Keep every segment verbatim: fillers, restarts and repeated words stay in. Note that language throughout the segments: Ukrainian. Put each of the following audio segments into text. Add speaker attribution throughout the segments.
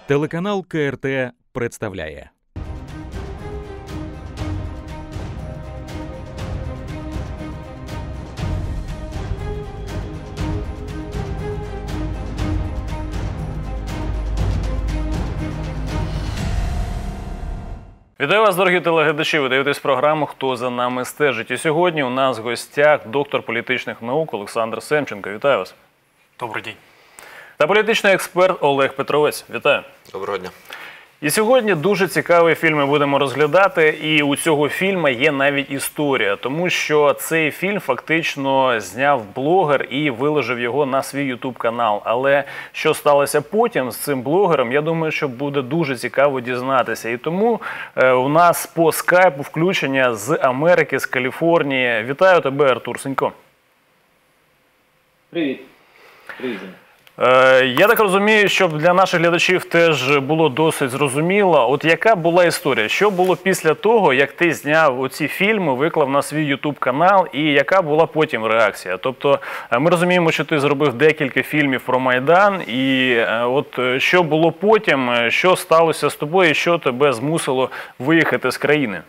Speaker 1: Телеканал Ка Ер Те представляє.
Speaker 2: Вітаю вас, дорогі телеглядачі. Ви дивитесь програму «Хто за нами стежить». І сьогодні у нас в гостях доктор політичних наук Олександр Семченко. Вітаю вас.
Speaker 3: Добрий день.
Speaker 2: Та політичний експерт Олег Петровець. Вітаю.
Speaker 4: Доброго дня.
Speaker 2: І сьогодні дуже цікавий фільм ми будемо розглядати, і у цього фільму є навіть історія, тому що цей фільм фактично зняв блогер і виложив його на свій ютуб-канал. Але що сталося потім з цим блогером, я думаю, що буде дуже цікаво дізнатися. І тому е, у нас по скайпу включення з Америки, з Каліфорнії. Вітаю тебе, Артур Сенько.
Speaker 5: Привіт. Привіт.
Speaker 2: Я так розумію, щоб для наших глядачів теж було досить зрозуміло, от яка була історія, що було після того, як ти зняв оці фільми, виклав на свій ютуб-канал, і яка була потім реакція? Тобто ми розуміємо, що ти зробив декілька фільмів про Майдан, і от що було потім, що сталося з тобою, і що тебе змусило виїхати з країни?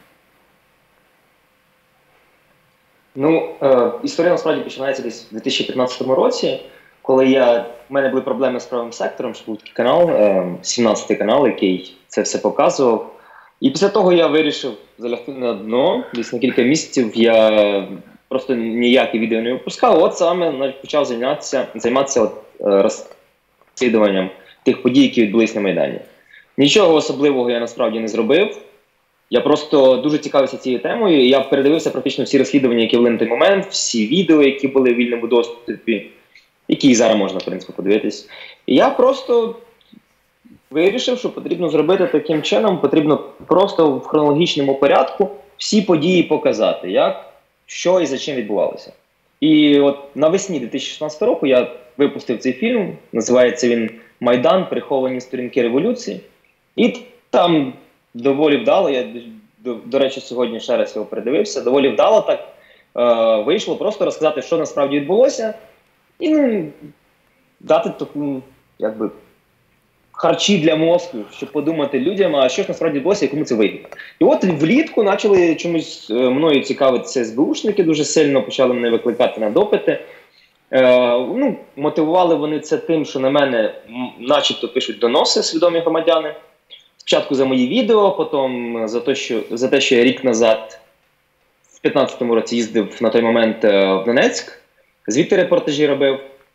Speaker 5: Ну, е, історія насправді починається десь у дві тисячі п'ятнадцятому році, коли я, в мене були проблеми з правим сектором, що був такий канал, е, сімнадцятий канал, який це все показував. І після того я вирішив залягти на дно. Десь на кілька місяців я просто ніякі відео не випускав. От саме навіть почав займатися, займатися от, е, розслідуванням тих подій, які відбулись на Майдані. Нічого особливого я насправді не зробив. Я просто дуже цікавився цією темою, і я передивився практично всі розслідування, які були на той момент, всі відео, які були в вільному доступі, які зараз можна, в принципі, подивитись. І я просто вирішив, що потрібно зробити таким чином, потрібно просто в хронологічному порядку всі події показати, як, що і за чим відбувалося. І от навесні дві тисячі шістнадцятого року я випустив цей фільм, називається він «Майдан. Приховані сторінки революції». І там доволі вдало, я, до, до речі, сьогодні ще раз його передивився, доволі вдало так е, вийшло просто розказати, що насправді відбулося, і ну, дати таку, якби, харчі для мозку, щоб подумати людям, а що ж насправді відбулося і кому це вигідно. І от влітку почали чомусь е, мною цікавитися ес бе у-шники дуже сильно, почали мене викликати на допити. Е, ну, мотивували вони це тим, що на мене начебто пишуть доноси свідомі громадяни. Спочатку за мої відео, потім за те, що, за те, що я рік назад, в п'ятнадцятому році, їздив на той момент в Донецьк, звідти репортажі робив.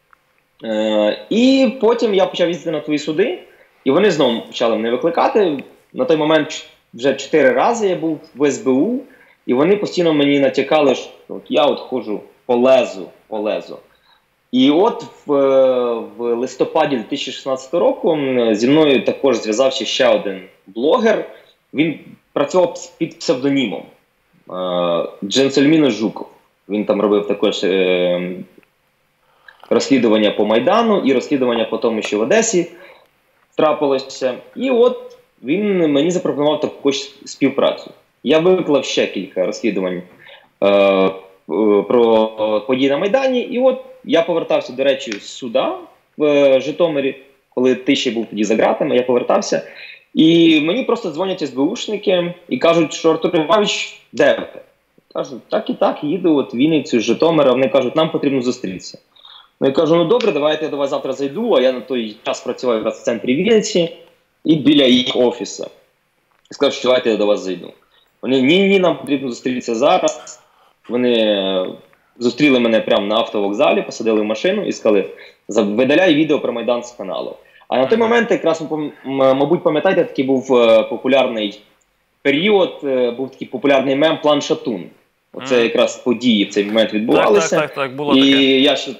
Speaker 5: Е, і потім я почав їздити на твої суди, і вони знову почали мене викликати. На той момент вже чотири рази я був в ес бе у, і вони постійно мені натякали, що от я от ходжу по лезу, по лезу. І от в, в листопаді дві тисячі шістнадцятого року зі мною також зв'язався ще один блогер. Він працював під псевдонімом Дженсельміно Жуков. Він там робив також е, розслідування по Майдану і розслідування по тому, що в Одесі трапилося. І от він мені запропонував таку співпрацю. Я виклав ще кілька розслідувань е, про події на Майдані. І от я повертався, до речі, з суда в Житомирі, коли ти ще був тоді за ґратами, я повертався. І мені просто дзвонять ес бе у-шники і кажуть, що Артур Іванович, де ви? Кажу, так і так, їду от в Вінницю, з Житомира. Вони кажуть, нам потрібно зустрітися. Ну, я кажу, ну добре, давайте я до вас завтра зайду, а я на той час працював якраз в центрі Вінниці і біля їх офісу. Я сказав, що давайте я до вас зайду. Вони, ні-ні, нам потрібно зустрітися зараз. Вони зустріли мене прямо на автовокзалі, посадили в машину і сказали, видаляй відео про Майдан з каналу. А на той момент, якраз, мабуть, пам'ятаєте, такий був популярний період, був такий популярний мем «План Шатун». Оце якраз події в цей момент відбувалися.
Speaker 2: Так, так, так, так, було
Speaker 5: і
Speaker 2: таке.
Speaker 5: Я ще...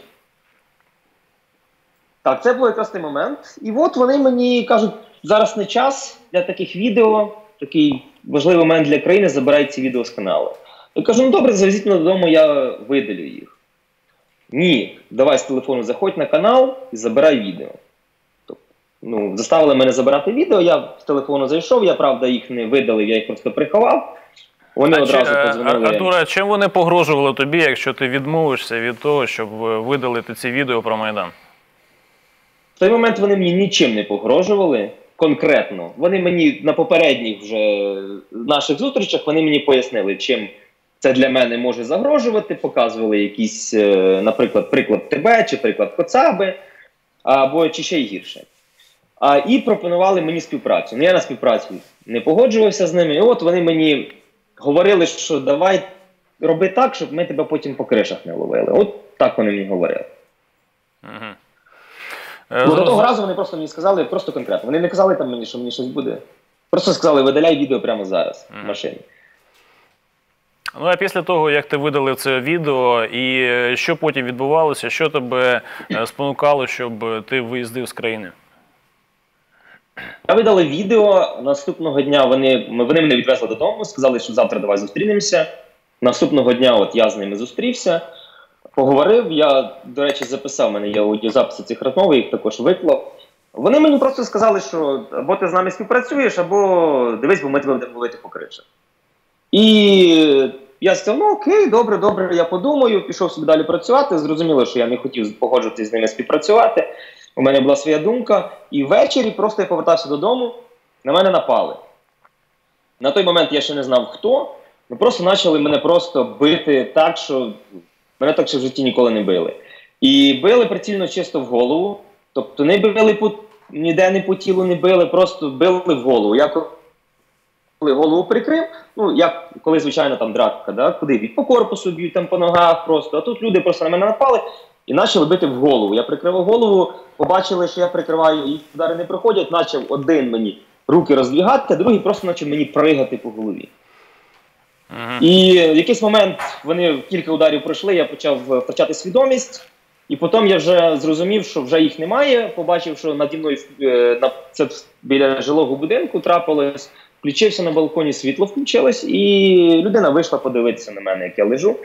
Speaker 5: Так, це був якраз той момент. І от вони мені кажуть, зараз не час для таких відео, такий важливий момент для країни, забирай ці відео з каналу. Я кажу, ну добре, завезіть мене додому, я видалю їх. Ні, давай з телефону заходь на канал і забирай відео. Тобто, ну, заставили мене забирати відео, я з телефону зайшов, я, правда, їх не видалив, я їх просто приховав. Вони
Speaker 2: а
Speaker 5: одразу
Speaker 2: чи,
Speaker 5: подзвонили.
Speaker 2: Артура, чим вони погрожували тобі, якщо ти відмовишся від того, щоб видалити ці відео про Майдан?
Speaker 5: В той момент вони мені нічим не погрожували. конкретно. Вони мені на попередніх вже наших зустрічах вони мені пояснили, чим це для мене може загрожувати, показували якийсь, наприклад, приклад тебе чи приклад Коцаби, або чи ще й гірше. А, і пропонували мені співпрацю. Ну, я на співпрацю не погоджувався з ними. І от вони мені говорили, що давай роби так, щоб ми тебе потім по кришах не ловили. От так вони мені говорили.
Speaker 2: Угу.
Speaker 5: Ну, до того разу вони просто мені сказали, просто конкретно. Вони не казали там мені, що мені щось буде. Просто сказали, видаляй відео прямо зараз в машині.
Speaker 2: Ну, а після того, як ти видалив це відео, і що потім відбувалося, що тебе спонукало, щоб ти виїздив з країни?
Speaker 5: Я видали відео, наступного дня вони, вони мене відвезли додому, сказали, що завтра давай зустрінемося. Наступного дня от я з ними зустрівся, поговорив, я, до речі, записав, в мене є аудіозаписи цих розмов, їх також виклав. Вони мені просто сказали, що або ти з нами співпрацюєш, або дивись, бо ми тебе будемо ловити по кришах. І я сказав, ну окей, добре, добре, я подумаю, пішов собі далі працювати. Зрозуміло, що я не хотів погоджуватися з ними співпрацювати. У мене була своя думка. І ввечері просто я повертався додому, на мене напали. На той момент я ще не знав, хто. Ну просто почали мене просто бити так, що мене так ще в житті ніколи не били. І били прицільно чисто в голову. Тобто не били по, ніде не по тілу не били, просто били в голову. Я коли голову прикрив, ну, як коли, звичайно, там драка, да? Куди б'ють? По корпусу б'ють, там по ногах просто. А тут люди просто на мене напали і почали бити в голову. Я прикривав голову, побачили, що я прикриваю, і удари не проходять, почав один мені руки роздвігати, а другий просто почав мені пригати по голові. Ага. І в якийсь момент вони кілька ударів пройшли, я почав втрачати свідомість, і потім я вже зрозумів, що вже їх немає, побачив, що наді мною на, це біля жилого будинку трапилось, включився на балконі, світло включилось, і людина вийшла подивитися на мене, як я лежу.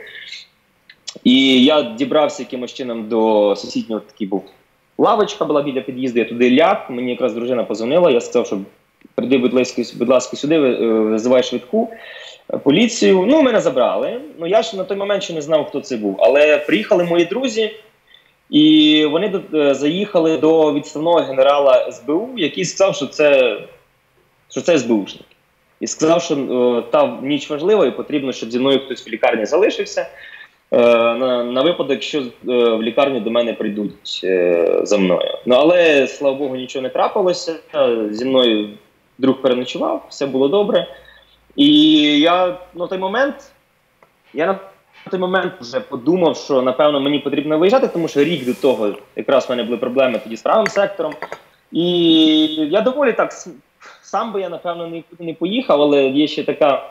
Speaker 5: І я дібрався якимось чином до сусіднього, такий був лавочка була біля під'їзду, я туди ляг, мені якраз дружина позвонила, я сказав, що прийди, будь ласка, будь ласка, сюди, визивай швидку, поліцію. Ну, мене забрали. Ну, я ж на той момент ще не знав, хто це був. Але приїхали мої друзі, і вони заїхали до відставного генерала ес бе у, який сказав, що це, що це ес бе ушник. І сказав, що о, та ніч важлива і потрібно, щоб зі мною хтось в лікарні залишився, е, на, на випадок, якщо е, в лікарню до мене прийдуть е, за мною. Ну, але, слава Богу, нічого не трапилося. Зі мною друг переночував, все було добре. І я на той момент, я на той момент вже подумав, що, напевно, мені потрібно виїжджати, тому що рік до того якраз в мене були проблеми тоді з правим сектором. І я доволі так, сам би я, напевно, нікуди не поїхав, але є ще така,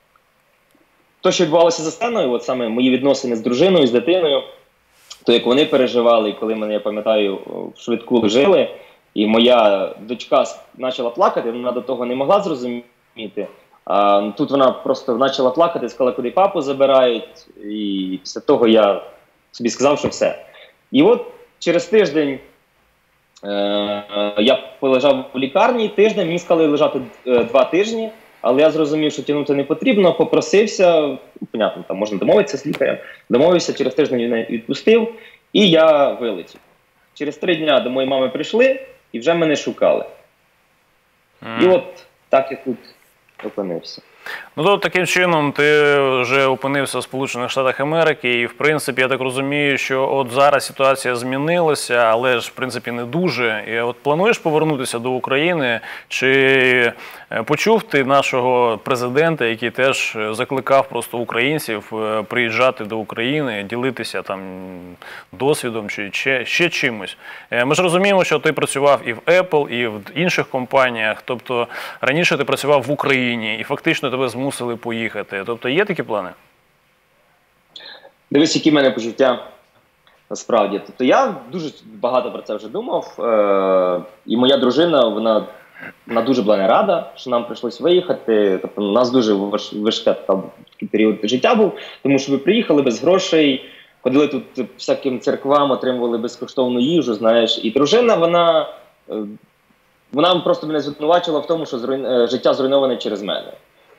Speaker 5: то, що відбувалося за сценою, от саме мої відносини з дружиною, з дитиною, то як вони переживали, і коли мене, я пам'ятаю, в швидку лежили, і моя дочка почала плакати, вона до того не могла зрозуміти. А тут вона просто почала плакати, сказала, куди папу забирають, і після того я собі сказав, що все. І от через тиждень е я полежав в лікарні, тиждень, мені сказали лежати е два тижні, але я зрозумів, що тягнути не потрібно, попросився, понятно, там можна домовитися з лікарем, домовився, через тиждень він відпустив, і я вилетів. Через три дня до моєї мами прийшли, і вже мене шукали. Mm. І от так я тут опинився.
Speaker 2: Ну, то таким чином ти вже опинився в Сполучених Штатах Америки і, в принципі, я так розумію, що от зараз ситуація змінилася, але ж, в принципі, не дуже. І от плануєш повернутися до України? Чи почув ти нашого президента, який теж закликав просто українців приїжджати до України, ділитися там досвідом чи ще, ще чимось? Ми ж розуміємо, що ти працював і в Apple, і в інших компаніях, тобто раніше ти працював в Україні і фактично тебе змусили поїхати. Тобто є такі плани?
Speaker 5: Дивись, які в мене почуття насправді. Тобто я дуже багато про це вже думав. Е і моя дружина, вона, вона дуже була не рада, що нам прийшлось виїхати. Тобто у нас дуже важкий період життя був, тому що ви приїхали без грошей, ходили тут всяким церквам, отримували безкоштовну їжу, знаєш. І дружина, вона, вона просто мене звинувачила в тому, що зруйн... життя зруйноване через мене.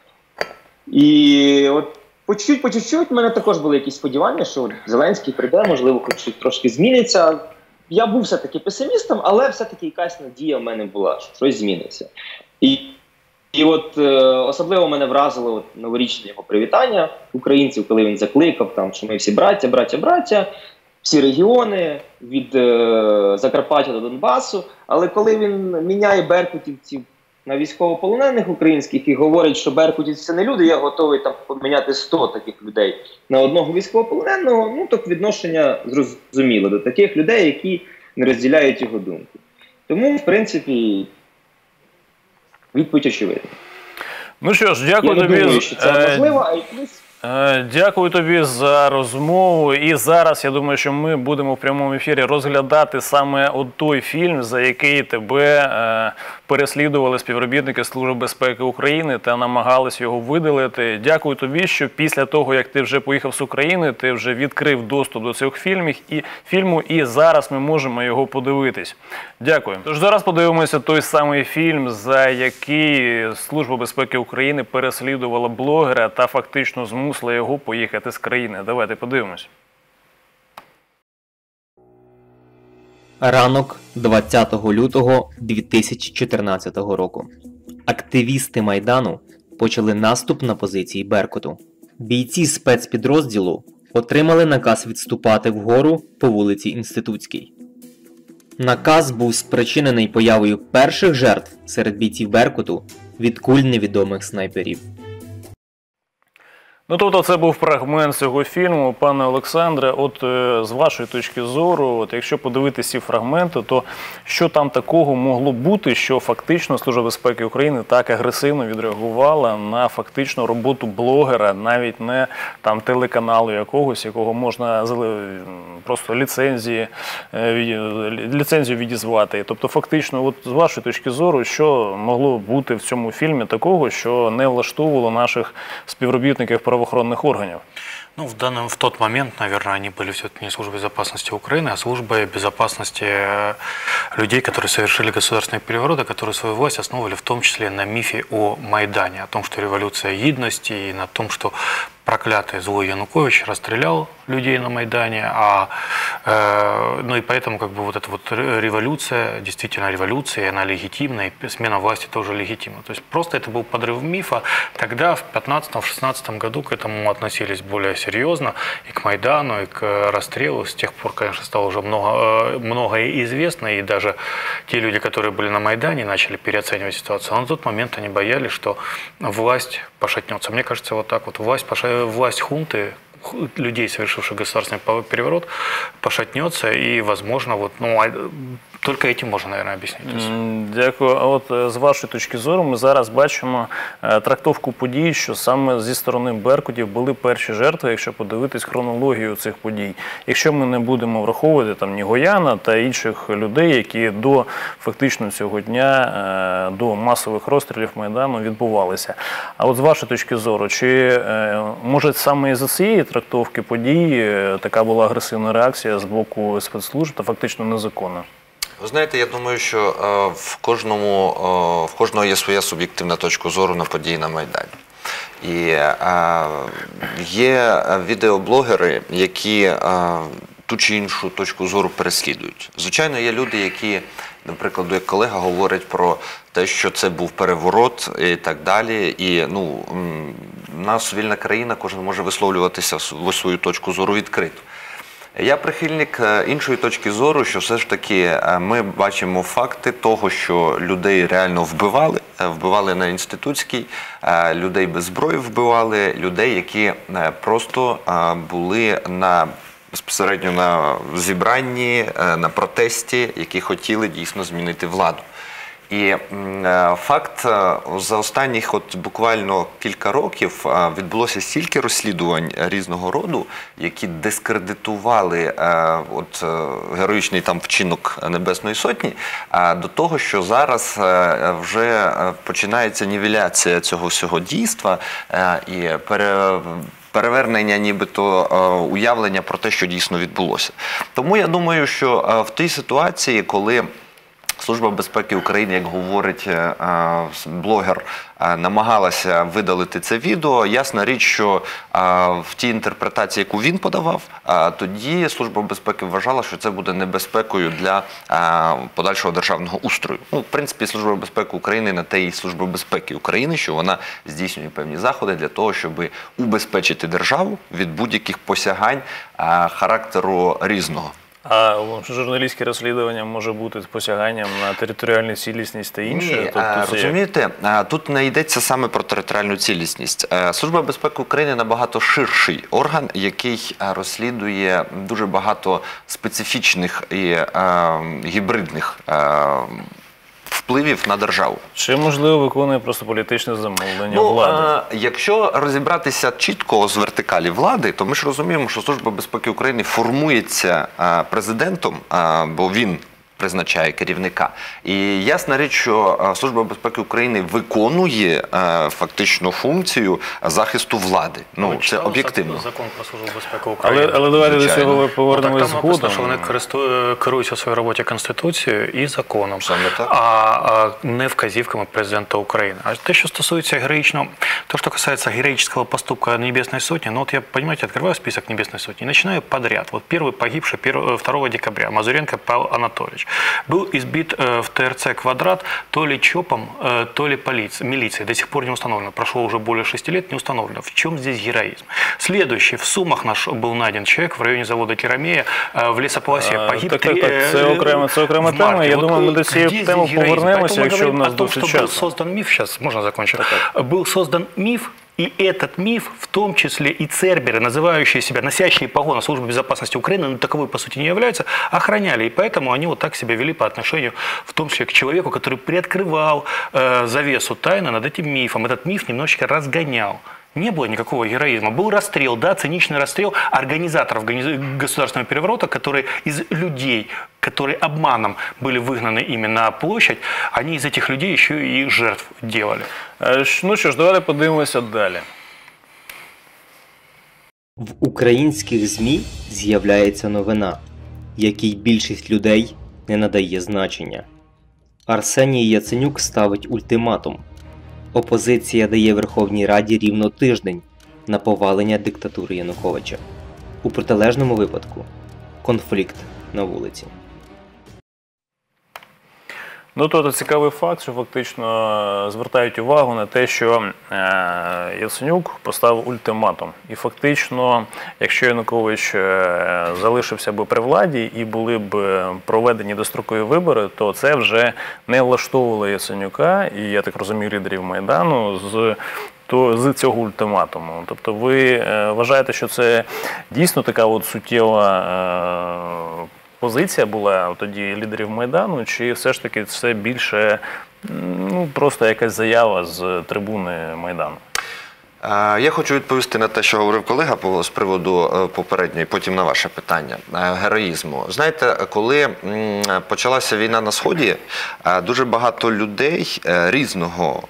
Speaker 5: І от по чуть-чуть, по чуть-чуть в мене також були якісь сподівання, що Зеленський прийде, можливо, хоч трошки зміниться. я був все-таки песимістом, але все-таки якась надія в мене була, що щось зміниться. І, і от е, особливо мене вразило от, новорічне його привітання українців, коли він закликав, там, що ми всі браття, браття, браття, всі регіони, від е, Закарпаття до Донбасу. Але коли він міняє беркутівців на військовополонених українських і говорить, що беркутівці – це не люди, я готовий там поміняти сто таких людей на одного військовополоненого, ну, так відношення зрозуміло до таких людей, які не розділяють його думку. Тому, в принципі, відповідь очевидна.
Speaker 2: Ну що ж, дякую
Speaker 5: я
Speaker 2: тобі.
Speaker 5: Я думаю, що це можливо, а й плюс...
Speaker 2: Дякую тобі за розмову. І зараз, я думаю, що ми будемо в прямому ефірі розглядати саме от той фільм, за який тебе переслідували співробітники Служби безпеки України та намагались його видалити. Дякую тобі, що після того, як ти вже поїхав з України, ти вже відкрив доступ до цих фільмів і фільму, і зараз ми можемо його подивитись. Дякую. Тож зараз подивимося той самий фільм, за який Служба безпеки України переслідувала блогера та фактично змусила його поїхати з країни. Давайте подивимось.
Speaker 3: Ранок двадцятого лютого дві тисячі чотирнадцятого року. Активісти Майдану почали наступ на позиції Беркуту. Бійці спецпідрозділу отримали наказ відступати вгору по вулиці Інститутській. Наказ був спричинений появою перших жертв серед бійців Беркуту від куль невідомих снайперів.
Speaker 2: Ну, тобто це був фрагмент цього фільму. Пане Олександре, от е, з вашої точки зору, от якщо подивитися ці фрагменти, то що там такого могло бути, що фактично Служба безпеки України так агресивно відреагувала на фактичну роботу блогера, навіть не там телеканалу якогось, якого можна просто ліцензії, е, ліцензію відізвати. Тобто фактично, от з вашої точки зору, що могло бути в цьому фільмі такого, що не влаштовувало наших співробітників правоохоронных органов?
Speaker 4: Ну, в, данном, в тот момент, наверное, они были все-таки не службой безопасности Украины, а службой безопасности людей, которые совершили государственные перевороты, которые свою власть основывали в том числе на мифе о Майдане, о том, что революция гидности, и на том, что проклятый злой Янукович расстрелял людей на Майдане, а, э, ну и поэтому как бы вот эта вот революция, действительно революция, она легитимна, и смена власти тоже легитимна. То есть просто это был подрыв мифа. Тогда в пятнадцатом-шестнадцатом году к этому относились более серьезно, и к Майдану, и к расстрелу. С тех пор, конечно, стало уже много, многое известно, и даже те люди, которые были на Майдане, начали переоценивать ситуацию. Но на тот момент они боялись, что власть пошатнется. Мне кажется, вот так вот власть, власть хунты, людей, совершивших государственный переворот, пошатнется, и, возможно, вот, ну, тільки цим можна, наверное, об'яснити.
Speaker 2: Дякую. А от з вашої точки зору ми зараз бачимо трактовку подій, що саме зі сторони беркутів були перші жертви, якщо подивитись хронологію цих подій. Якщо ми не будемо враховувати там Нігояна та інших людей, які до фактично цього дня, до масових розстрілів Майдану відбувалися. А от з вашої точки зору, чи може саме із-за цієї трактовки подій така була агресивна реакція з боку спецслужб та фактично незаконна?
Speaker 6: Ви знаєте, я думаю, що е, в, кожному, е, в кожного є своя суб'єктивна точка зору на події на Майдані. І е, є відеоблогери, які е, ту чи іншу точку зору переслідують. Звичайно, є люди, які, наприклад, як колега, говорять про те, що це був переворот і так далі. І, ну, у нас вільна країна, кожен може висловлюватися свою точку зору відкрито. Я прихильник іншої точки зору, що все ж таки ми бачимо факти того, що людей реально вбивали, вбивали на Інститутській, людей без зброї вбивали, людей, які просто були на безпосередньо на зібранні, на протесті, які хотіли дійсно змінити владу. І факт, за останніх от буквально кілька років відбулося стільки розслідувань різного роду, які дискредитували от, героїчний там вчинок Небесної Сотні, до того, що зараз вже починається нівеляція цього всього дійства і пере... перевернення нібито уявлення про те, що дійсно відбулося. Тому я думаю, що в тій ситуації, коли Служба безпеки України, як говорить блогер, намагалася видалити це відео. Ясна річ, що в тій інтерпретації, яку він подавав, тоді Служба безпеки вважала, що це буде небезпекою для подальшого державного устрою. Ну, в принципі, Служба безпеки України на те і Служба безпеки України, що вона здійснює певні заходи для того, щоб убезпечити державу від будь-яких посягань характеру різного.
Speaker 2: А журналістське розслідування може бути посяганням на територіальну цілісність та інше?
Speaker 6: Ні,
Speaker 2: тобто це
Speaker 6: розумієте, тут не йдеться саме про територіальну цілісність. Служба безпеки України набагато ширший орган, який розслідує дуже багато специфічних і гібридних впливів на державу.
Speaker 2: Чи, можливо, виконує просто політичне замовлення
Speaker 6: ну,
Speaker 2: влади?
Speaker 6: А, якщо розібратися чітко з вертикалі влади, то ми ж розуміємо, що Служба безпеки України формується а, президентом, а, бо він призначає керівника. І ясна річ, що Служба безпеки України виконує е, фактично функцію захисту влади. Ну,
Speaker 4: Ви
Speaker 6: це об'єктивно.
Speaker 4: Закон про Службу безпеки України.
Speaker 2: Але, але давайте до цього
Speaker 4: Ну,
Speaker 2: повернемось
Speaker 4: так там написано,
Speaker 2: згодом.
Speaker 4: що вони керуються в своїй роботі Конституцією і законом,
Speaker 6: Саме так.
Speaker 4: а, а не вказівками президента України. А те, що стосується героїчного, то, что касается героического поступка Небесной Сотни, ну вот я, понимаете, открываю список Небесной Сотни и начинаю подряд. Вот первый погибший второго декабря, Мазуренко Павел Анатольевич, был избит в ТРЦ «Квадрат» то ли ЧОПом, то ли полицией, милицией. До сих пор не установлено. Прошло уже более шести лет, не установлено. В чем здесь героизм? Следующий. В Сумах наш был найден человек в районе завода «Керамея» в лесополосе. Погиб
Speaker 2: Так,
Speaker 4: три...
Speaker 2: так, так. Це окрема, це окрема тема. Я
Speaker 4: вот
Speaker 2: думаю, ми до цієї теми повернемося, якщо в нас досить часу.
Speaker 4: Был создан миф, сейчас можно закончить, был создан миф, и этот миф, в том числе и церберы, называющие себя, носящие погоны Службы безопасности Украины, но таковой по сути не являются, охраняли. И поэтому они вот так себя вели по отношению, в том числе к человеку, который приоткрывал э, завесу тайны над этим мифом. Этот миф немножечко разгонял. Не было никакого героизма. Был расстрел, да, циничный расстрел организаторов государственного переворота, которые из людей, которые обманом были выгнаны ими на площадь, они из этих людей еще и жертв делали.
Speaker 2: Ну що ж, давайте подивимося далі.
Speaker 3: В українських ЗМІ з'являється новина, якій більшість людей не надає значення. Арсеній Яценюк ставить ультиматум. Опозиція дає Верховній Раді рівно тиждень на повалення диктатури Януковича. У протилежному випадку – конфлікт на вулиці.
Speaker 2: Ну, тобто цікавий факт, що фактично звертають увагу на те, що Яценюк поставив ультиматум. І фактично, якщо Янукович залишився би при владі і були б проведені дострокові вибори, то це вже не влаштовувало Яценюка і, я так розумію, лідерів Майдану з то з цього ультиматуму. Тобто ви вважаєте, що це дійсно така от суттєва позиція була тоді лідерів Майдану, чи все ж таки це більше ну, просто якась заява з трибуни Майдану?
Speaker 6: Я хочу відповісти на те, що говорив колега з приводу попередньої, потім на ваше питання, героїзму. Знаєте, коли почалася війна на Сході, дуже багато людей різного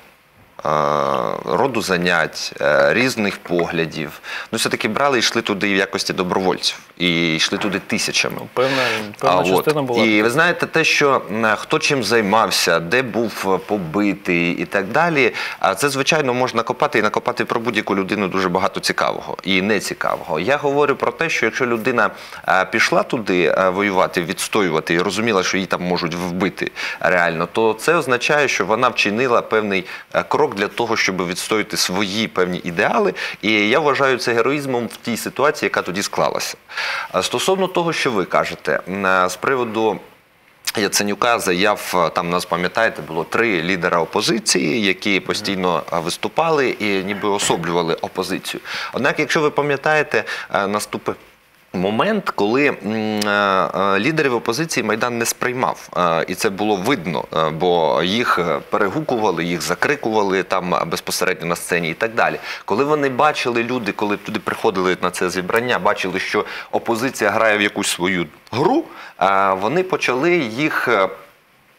Speaker 6: роду занять, різних поглядів. Ну, все-таки брали і йшли туди в якості добровольців. І йшли туди тисячами.
Speaker 2: Ну, певна певна частина була.
Speaker 6: І ви знаєте те, що хто чим займався, де був побитий і так далі, це, звичайно, можна копати і накопати про будь-яку людину дуже багато цікавого і нецікавого. Я говорю про те, що якщо людина пішла туди воювати, відстоювати і розуміла, що її там можуть вбити реально, то це означає, що вона вчинила певний крок для того, щоб відстояти свої певні ідеали. І я вважаю це героїзмом в тій ситуації, яка тоді склалася. Стосовно того, що ви кажете, з приводу Яценюка заяв, там нас, пам'ятаєте, було три лідера опозиції, які постійно виступали і ніби особлювали опозицію. Однак, якщо ви пам'ятаєте, наступив момент, коли лідерів опозиції Майдан не сприймав. І це було видно, бо їх перегукували, їх закрикували там безпосередньо на сцені і так далі. Коли вони бачили, люди, коли туди приходили на це зібрання, бачили, що опозиція грає в якусь свою гру, вони почали їх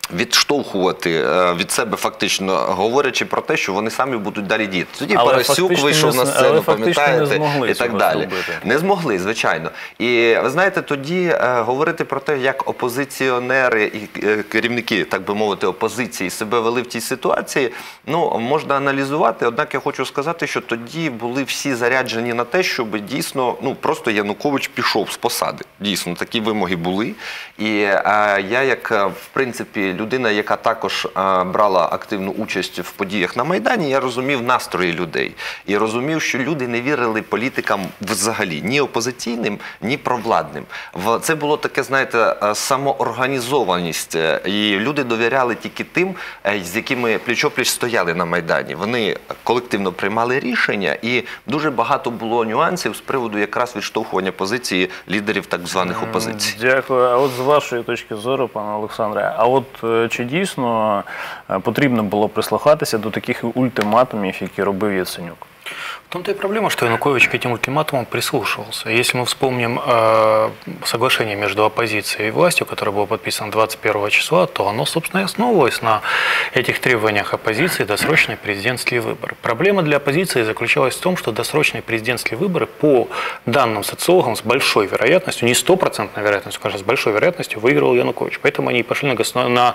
Speaker 6: відштовхувати від себе фактично, говорячи про те, що вони самі будуть далі діяти. Тоді
Speaker 2: але
Speaker 6: Парасюк вийшов на сцену, пам'ятаєте, і так далі.
Speaker 2: Зробити.
Speaker 6: Не змогли, звичайно. І ви знаєте, тоді е, говорити про те, як опозиціонери і е, керівники, так би мовити, опозиції себе вели в тій ситуації, ну, можна аналізувати, однак я хочу сказати, що тоді були всі заряджені на те, щоб дійсно, ну, просто Янукович пішов з посади. Дійсно, такі вимоги були. І е, я, як, в принципі, людина, яка також а, брала активну участь в подіях на Майдані, я розумів настрої людей. І розумів, що люди не вірили політикам взагалі, ні опозиційним, ні провладним. В, це було таке, знаєте, самоорганізованість. І люди довіряли тільки тим, з якими пліч-опліч стояли на Майдані. Вони колективно приймали рішення, і дуже багато було нюансів з приводу якраз відштовхування позиції лідерів так званих опозицій.
Speaker 2: Дякую. А от з вашої точки зору, пане Олександре, а от чи дійсно потрібно було прислухатися до таких ультиматумів, які робив Яценюк?
Speaker 4: В том-то и проблема, что Янукович к этим ультиматумам прислушивался. Если мы вспомним э, соглашение между оппозицией и властью, которое было подписано двадцать первого числа, то оно, собственно, и основывалось на этих требованиях оппозиции досрочные президентские выборы. Проблема для оппозиции заключалась в том, что досрочные президентские выборы, по данным социологам, с большой вероятностью, не стопроцентной вероятностью, конечно, с большой вероятностью выиграл Янукович. Поэтому они пошли на, государ... на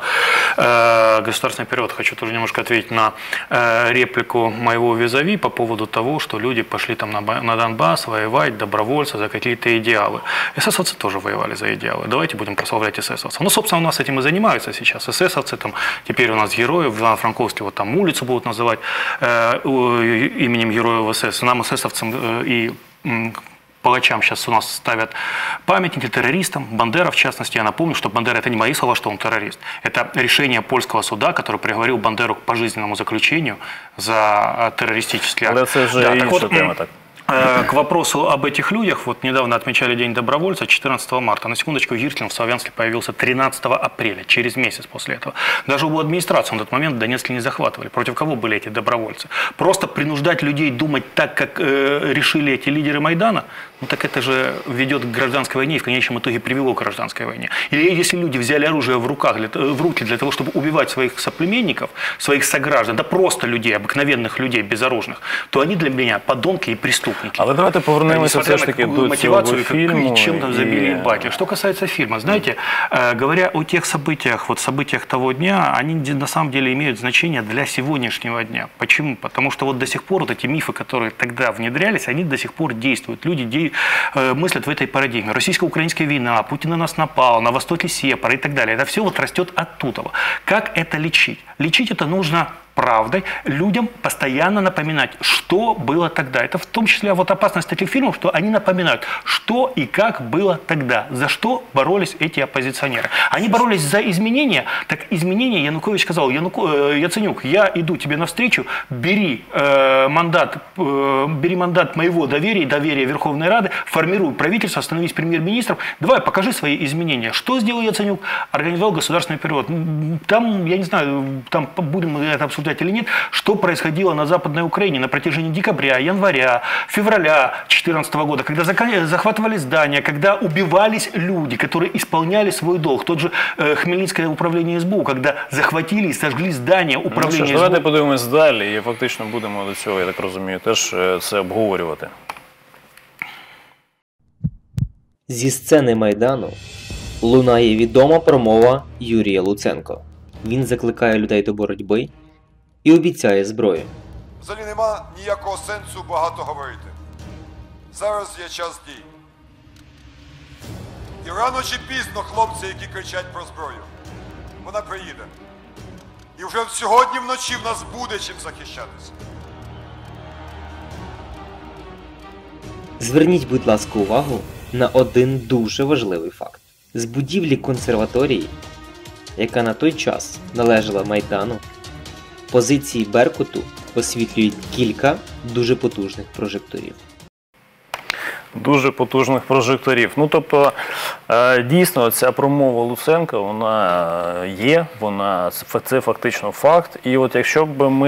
Speaker 4: э, государственный период. Хочу тоже немножко ответить на э, реплику моего визави по поводу того, что люди пошли там на, на Донбасс воевать, добровольцы, за какие-то идеалы. Эсэсовцы тоже воевали за идеалы. Давайте будем прославлять эсэсовцев. Ну, собственно, у нас этим и занимаются сейчас. Эсэсовцы, там, теперь у нас герои, в Ивано-Франковске вот там улицу будут называть э, именем героев СС. Нам, эсэсовцам, э, и э, палачам сейчас у нас ставят памятники террористам, Бандера в частности. Я напомню, что Бандера — это не мои слова, что он террорист. Это решение польского суда, который приговорил Бандеру к пожизненному заключению за террористические акты.
Speaker 2: Але це вже
Speaker 4: Да,
Speaker 2: інша
Speaker 4: так вот,
Speaker 2: тема, так.
Speaker 4: К вопросу об этих людях, вот недавно отмечали День добровольца, четырнадцатого марта. На секундочку, Гиркин в Славянске появился тринадцатого апреля, через месяц после этого. Даже у администрации на тот момент в Донецке не захватывали. Против кого были эти добровольцы? Просто принуждать людей думать так, как э, решили эти лидеры Майдана, ну так это же ведет к гражданской войне и в конечном итоге привело к гражданской войне. Или если люди взяли оружие в, руках для, в руки для того, чтобы убивать своих соплеменников, своих сограждан, да просто людей, обыкновенных людей, безоружных, то они для меня подонки и преступники.
Speaker 2: Але давайте повернемося все ж таки до цього фільму.
Speaker 4: Чем там забили
Speaker 2: и...
Speaker 4: батя. Что касается фильма, знаете, э, говоря о тех событиях, вот событиях того дня, они на самом деле имеют значение для сегодняшнего дня. Почему? Потому что вот до сих пор вот эти мифы, которые тогда внедрялись, они до сих пор действуют. Люди де... э, мыслят в этой парадигме. Российско-украинская война, Путин на нас напал, на Востоке Сепар и так далее. Это все вот растет оттуда. Как это лечить? Лечить это нужно правдой, людям постоянно напоминать, что было тогда. Это в том числе вот опасность этих фильмов, что они напоминают, что и как было тогда, за что боролись эти оппозиционеры. Они боролись за изменения, так изменения Янукович сказал: Януко... Яценюк, я иду тебе навстречу, бери э, мандат, э, бери мандат моего доверия, доверия Верховной Рады, формируй правительство, становись премьер-министром, давай покажи свои изменения. Что сделал Яценюк? Организовал государственный переворот. Там, я не знаю, там будем это обсуждать или нет, что происходило на Западной Украине на протяжении декабря, января, февраля две тысячи четырнадцатого года, когда захватывали здания, когда убивались люди, которые исполняли свой долг. Тот же э, Хмельницкое управление СБУ, когда захватили и сожгли здания управления
Speaker 2: ну, що ж,
Speaker 4: СБУ.
Speaker 2: давайте подивимось далі і фактично будемо до цього, я так розумію, теж це обговорювати.
Speaker 3: Зі сцени Майдану лунає відома промова Юрія Луценко. Він закликає людей до боротьби і обіцяє зброю.
Speaker 7: Взагалі нема ніякого сенсу багато говорити. Зараз є час дій. І рано чи пізно хлопці, які кричать про зброю, вона приїде. І вже сьогодні вночі в нас буде чим захищатися.
Speaker 3: Зверніть, будь ласка, увагу на один дуже важливий факт. З будівлі консерваторії, яка на той час належала Майдану, позиції Беркуту освітлюють кілька дуже потужних прожекторів.
Speaker 2: дуже потужних прожекторів. Ну, тобто, дійсно, ця промова Луценка, вона є, вона, це фактично факт. І от якщо б ми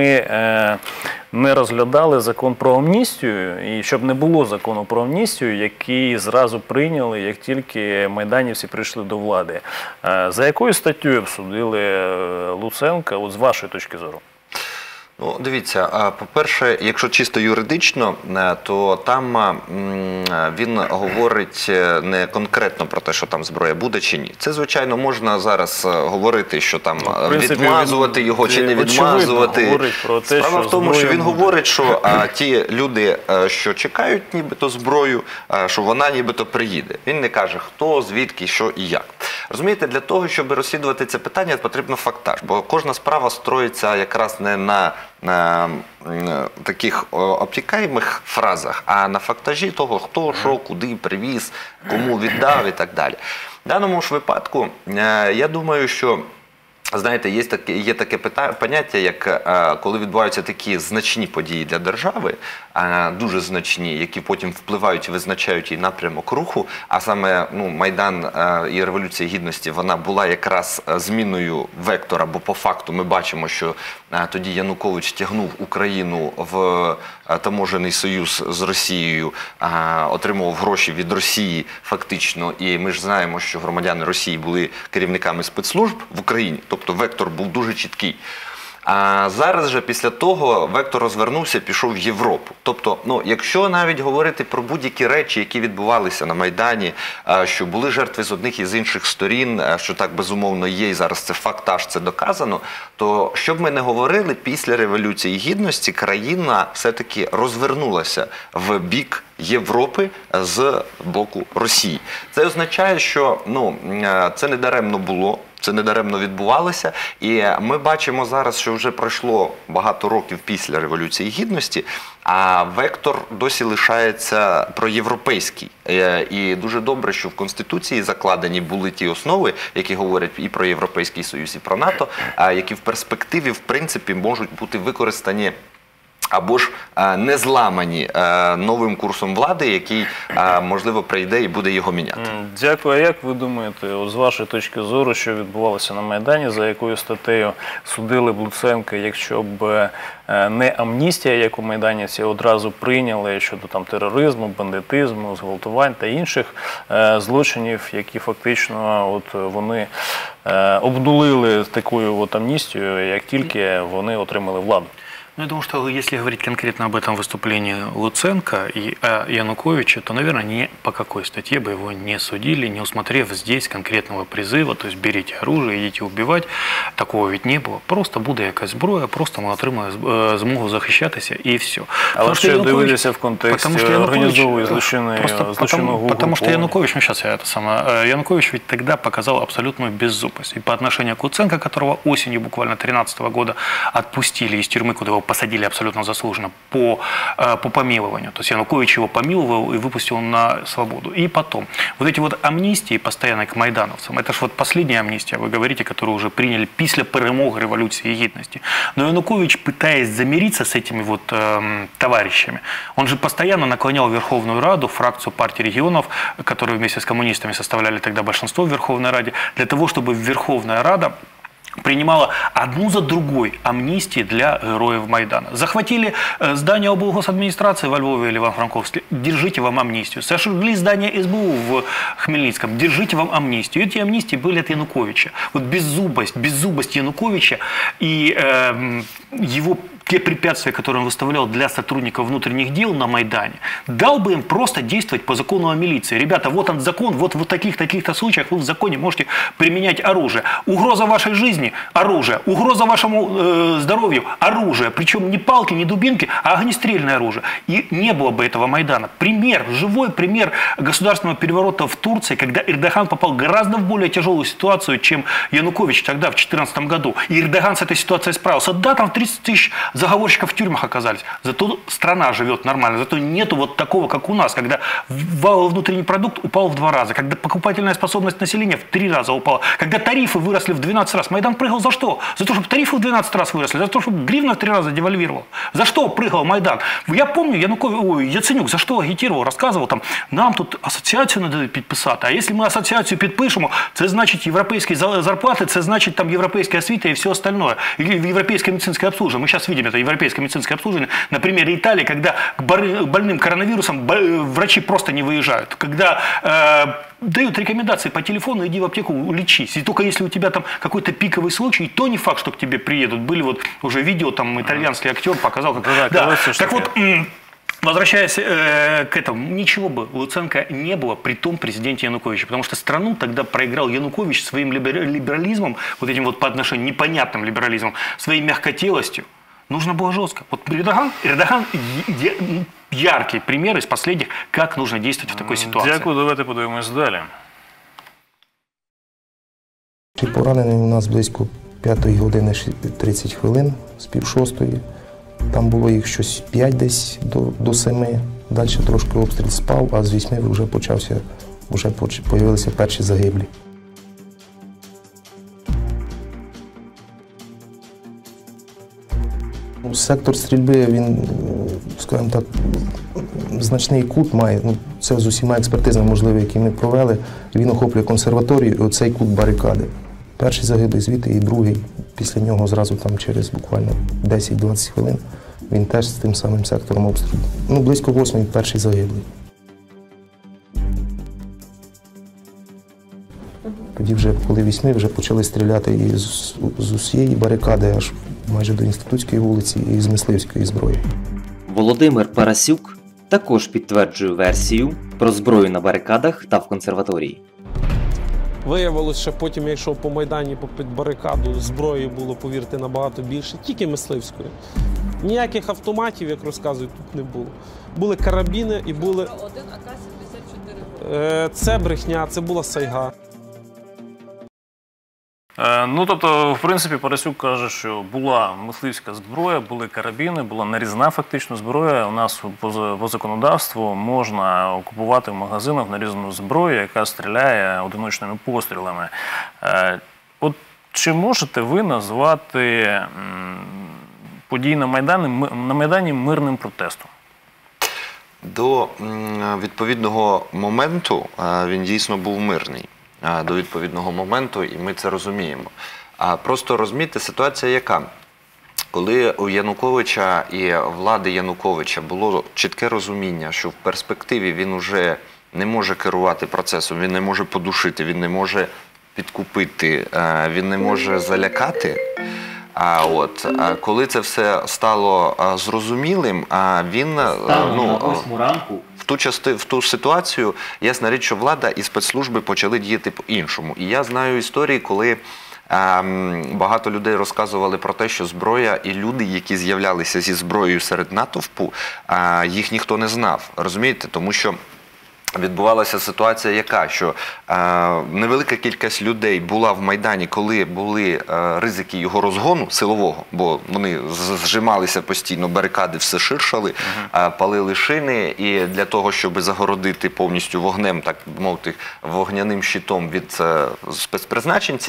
Speaker 2: не розглядали закон про амністію, і щоб не було закону про амністію, який зразу прийняли, як тільки майданівці прийшли до влади, за якою статтею б судили Луценка, от з вашої точки зору?
Speaker 6: Ну, дивіться, по-перше, якщо чисто юридично, то там він говорить не конкретно про те, що там зброя буде чи ні. Це, звичайно, можна зараз говорити, що там ну, принципі, відмазувати він, його чи не відмазувати. Про те, Справа що в тому, що він буде. говорить, що а, ті люди, що чекають нібито зброю, а, що вона нібито приїде. Він не каже, хто, звідки, що і як. Розумієте, для того, щоб розслідувати це питання, потрібно фактаж, бо кожна справа строїться якраз не на на таких обтікаємих фразах, а на фактажі того, хто, що, куди привіз, кому віддав і так далі. В даному ж випадку, я думаю, що знаєте, є таке, є таке поняття, як коли відбуваються такі значні події для держави, дуже значні, які потім впливають і визначають її напрямок руху, а саме ну, Майдан і Революція Гідності, вона була якраз зміною вектора, бо по факту ми бачимо, що тоді Янукович тягнув Україну в таможенний союз з Росією, отримував гроші від Росії фактично, і ми ж знаємо, що громадяни Росії були керівниками спецслужб в Україні, тобто вектор був дуже чіткий. А зараз же після того вектор розвернувся, пішов в Європу. Тобто, ну, якщо навіть говорити про будь-які речі, які відбувалися на Майдані, що були жертви з одних і з інших сторін, що так безумовно є, і зараз це фактаж, це доказано, то що б ми не говорили, після Революції Гідності країна все-таки розвернулася в бік Європи з боку Росії. Це означає, що ну, це не даремно було. Це недаремно відбувалося, і ми бачимо зараз, що вже пройшло багато років після Революції Гідності, а вектор досі лишається проєвропейський. І дуже добре, що в Конституції закладені були ті основи, які говорять і про Європейський Союз, і про НАТО, які в перспективі, в принципі, можуть бути використані або ж не зламані новим курсом влади, який, можливо, прийде і буде його міняти.
Speaker 2: Дякую. А як ви думаєте, от з вашої точки зору, що відбувалося на Майдані, за якою статтею судили б Луценка, якщо б не амністія, яку майданівці одразу прийняли щодо там тероризму, бандитизму, зґвалтувань та інших злочинів, які фактично от вони обнулили такою от амністією, як тільки вони отримали владу?
Speaker 4: Ну, я думаю, что если говорить конкретно об этом выступлении Луценко и о Януковиче, то, наверное, ни по какой статье бы его не судили, не усмотрев здесь конкретного призыва, то есть берите оружие, идите убивать. Такого ведь не было. Просто буде якась зброя, просто ми отримали змогу захищатися і все.
Speaker 2: Але що дивитися в контексті організової злочинної групи?
Speaker 4: Потому что Янукович, ну сейчас я это самое, Янукович ведь тогда показал абсолютную беззубость. И по отношению к Луценко, которого осенью буквально тринадцатого года отпустили из тюрьмы, куда его посадили абсолютно заслуженно по, по помилованию. То есть Янукович его помиловал и выпустил на свободу. И потом, вот эти вот амнистии постоянно к майдановцам, это же вот последняя амнистия, вы говорите, которую уже приняли після перемоги Революции Гідності. Но Янукович, пытаясь замириться с этими вот э, товарищами, он же постоянно наклонял Верховную Раду, фракцию партии регионов, которые вместе с коммунистами составляли тогда большинство в Верховной Раде, для того, чтобы Верховная Рада принимала одну за другой амнистии для героев Майдана. Захватили здание облгосадминистрации во Львове или во Франковске, держите вам амнистию. Сожгли здание эс бэ у в Хмельницком, держите вам амнистию. Эти амнистии были от Януковича. Вот беззубость, беззубость Януковича и э, его те препятствия, которые он выставлял для сотрудников внутренних дел на Майдане, дал бы им просто действовать по закону о милиции. Ребята, вот он закон, вот в таких-таких-то случаях вы в законе можете применять оружие. Угроза вашей жизни – оружие. Угроза вашему э, здоровью – оружие. Причем не палки, не дубинки, а огнестрельное оружие. И не было бы этого Майдана. Пример, живой пример государственного переворота в Турции, когда Эрдоган попал гораздо в более тяжелую ситуацию, чем Янукович тогда в две тысячи четырнадцатом году. И Эрдоган с этой ситуацией справился. Да, там тридцать тысяч заговорщиков в тюрьмах оказались. Зато страна живет нормально, зато нету вот такого, как у нас, когда валовый внутренний продукт упал в два раза, когда покупательная способность населения в три раза упала, когда тарифы выросли в двенадцать раз. Майдан прыгал за что? За то, чтобы тарифы в двенадцать раз выросли, за то, чтобы гривна в три раза девальвировал. За что прыгал Майдан? Я помню, Янукович, ой, Яценюк за что агітував, розказував, там, нам тут асоціацію треба підписати, а якщо ми асоціацію підпишемо, це значить європейські зарплати, це значить там європейська освіта і все остальное, или європейське медицинское обслуживание. Мы сейчас видим это європейське медицинское обслуживание на примере Италии, когда к больным коронавирусом врачи просто не выезжают, когда э, дают рекомендации по телефону, иди в аптеку, лечись. И только если у тебя там какой-то пиковый случай, то не факт, что к тебе приедут. Были вот уже видео, там итальянский актер показал, как... Да, да. Так вот, возвращаясь э, к этому, ничего бы у Луценко не было при том президенте Януковиче, потому что страну тогда проиграл Янукович своим либерализмом, вот этим вот по отношению непонятным либерализмом, своей мягкотелостью. Нужно было жестко. Вот Эрдоган, Эрдоган яркий пример из последних, как нужно действовать в такой ситуации.
Speaker 2: Дякую, давайте подивимось далі.
Speaker 8: Поранений у нас близько п'ятої години тридцять хвилин, з пів шостої. Там було їх щось п'ять десь до, до семи. Далі трошки обстріл спав, а з вісьми вже почався, вже появилися перші загиблі. Сектор стрільби, він, скажімо так, значний кут має. Ну, це з усіма експертизами, можливо, які ми провели. Він охоплює консерваторію і оцей кут барикади. Перший загиблий звідти і другий. Після нього зразу там через буквально десять-двадцять хвилин він теж з тим самим сектором обстрілу. Ну, близько восьмої перший загиблий. Тоді вже, коли вісьми, вже почали стріляти і з, з усієї барикади, аж майже до Інститутської вулиці, і з мисливської зброї.
Speaker 3: Володимир Парасюк також підтверджує версію про зброю на барикадах та в консерваторії.
Speaker 9: Виявилося, що потім я йшов по Майдані, попід барикаду, зброї було, повірте, набагато більше, тільки мисливської. Ніяких автоматів, як розказують, тут не було. Були карабіни і були...
Speaker 10: Один А К сімдесят чотири.
Speaker 9: Це брехня, це була сайга.
Speaker 2: Ну, тобто, в принципі, Парасюк каже, що була мисливська зброя, були карабіни, була нарізна фактично зброя. У нас по, по законодавству можна окупувати в магазинах нарізану зброю, яка стріляє одиночними пострілами. От чи можете ви назвати події на Майдані, на Майдані мирним протестом?
Speaker 6: До відповідного моменту він дійсно був мирний. До відповідного моменту, і ми це розуміємо. А просто розумієте, ситуація яка? Коли у Януковича і влади Януковича було чітке розуміння, що в перспективі він уже не може керувати процесом, він не може подушити, він не може підкупити, він не може залякати. А от коли це все стало зрозумілим, він ну, в ту части, в ту ситуацію, ясна річ, що влада і спецслужби почали діяти по-іншому. І я знаю історії, коли ем, багато людей розказували про те, що зброя і люди, які з'являлися зі зброєю серед натовпу, е, їх ніхто не знав. Розумієте? Тому що відбувалася ситуація яка, що е, невелика кількість людей була в Майдані, коли були е, ризики його розгону силового, бо вони зжималися постійно, барикади все ширшали, е, палили шини, і для того, щоб загородити повністю вогнем, так мовити, вогняним щитом від е, спецпризначенців,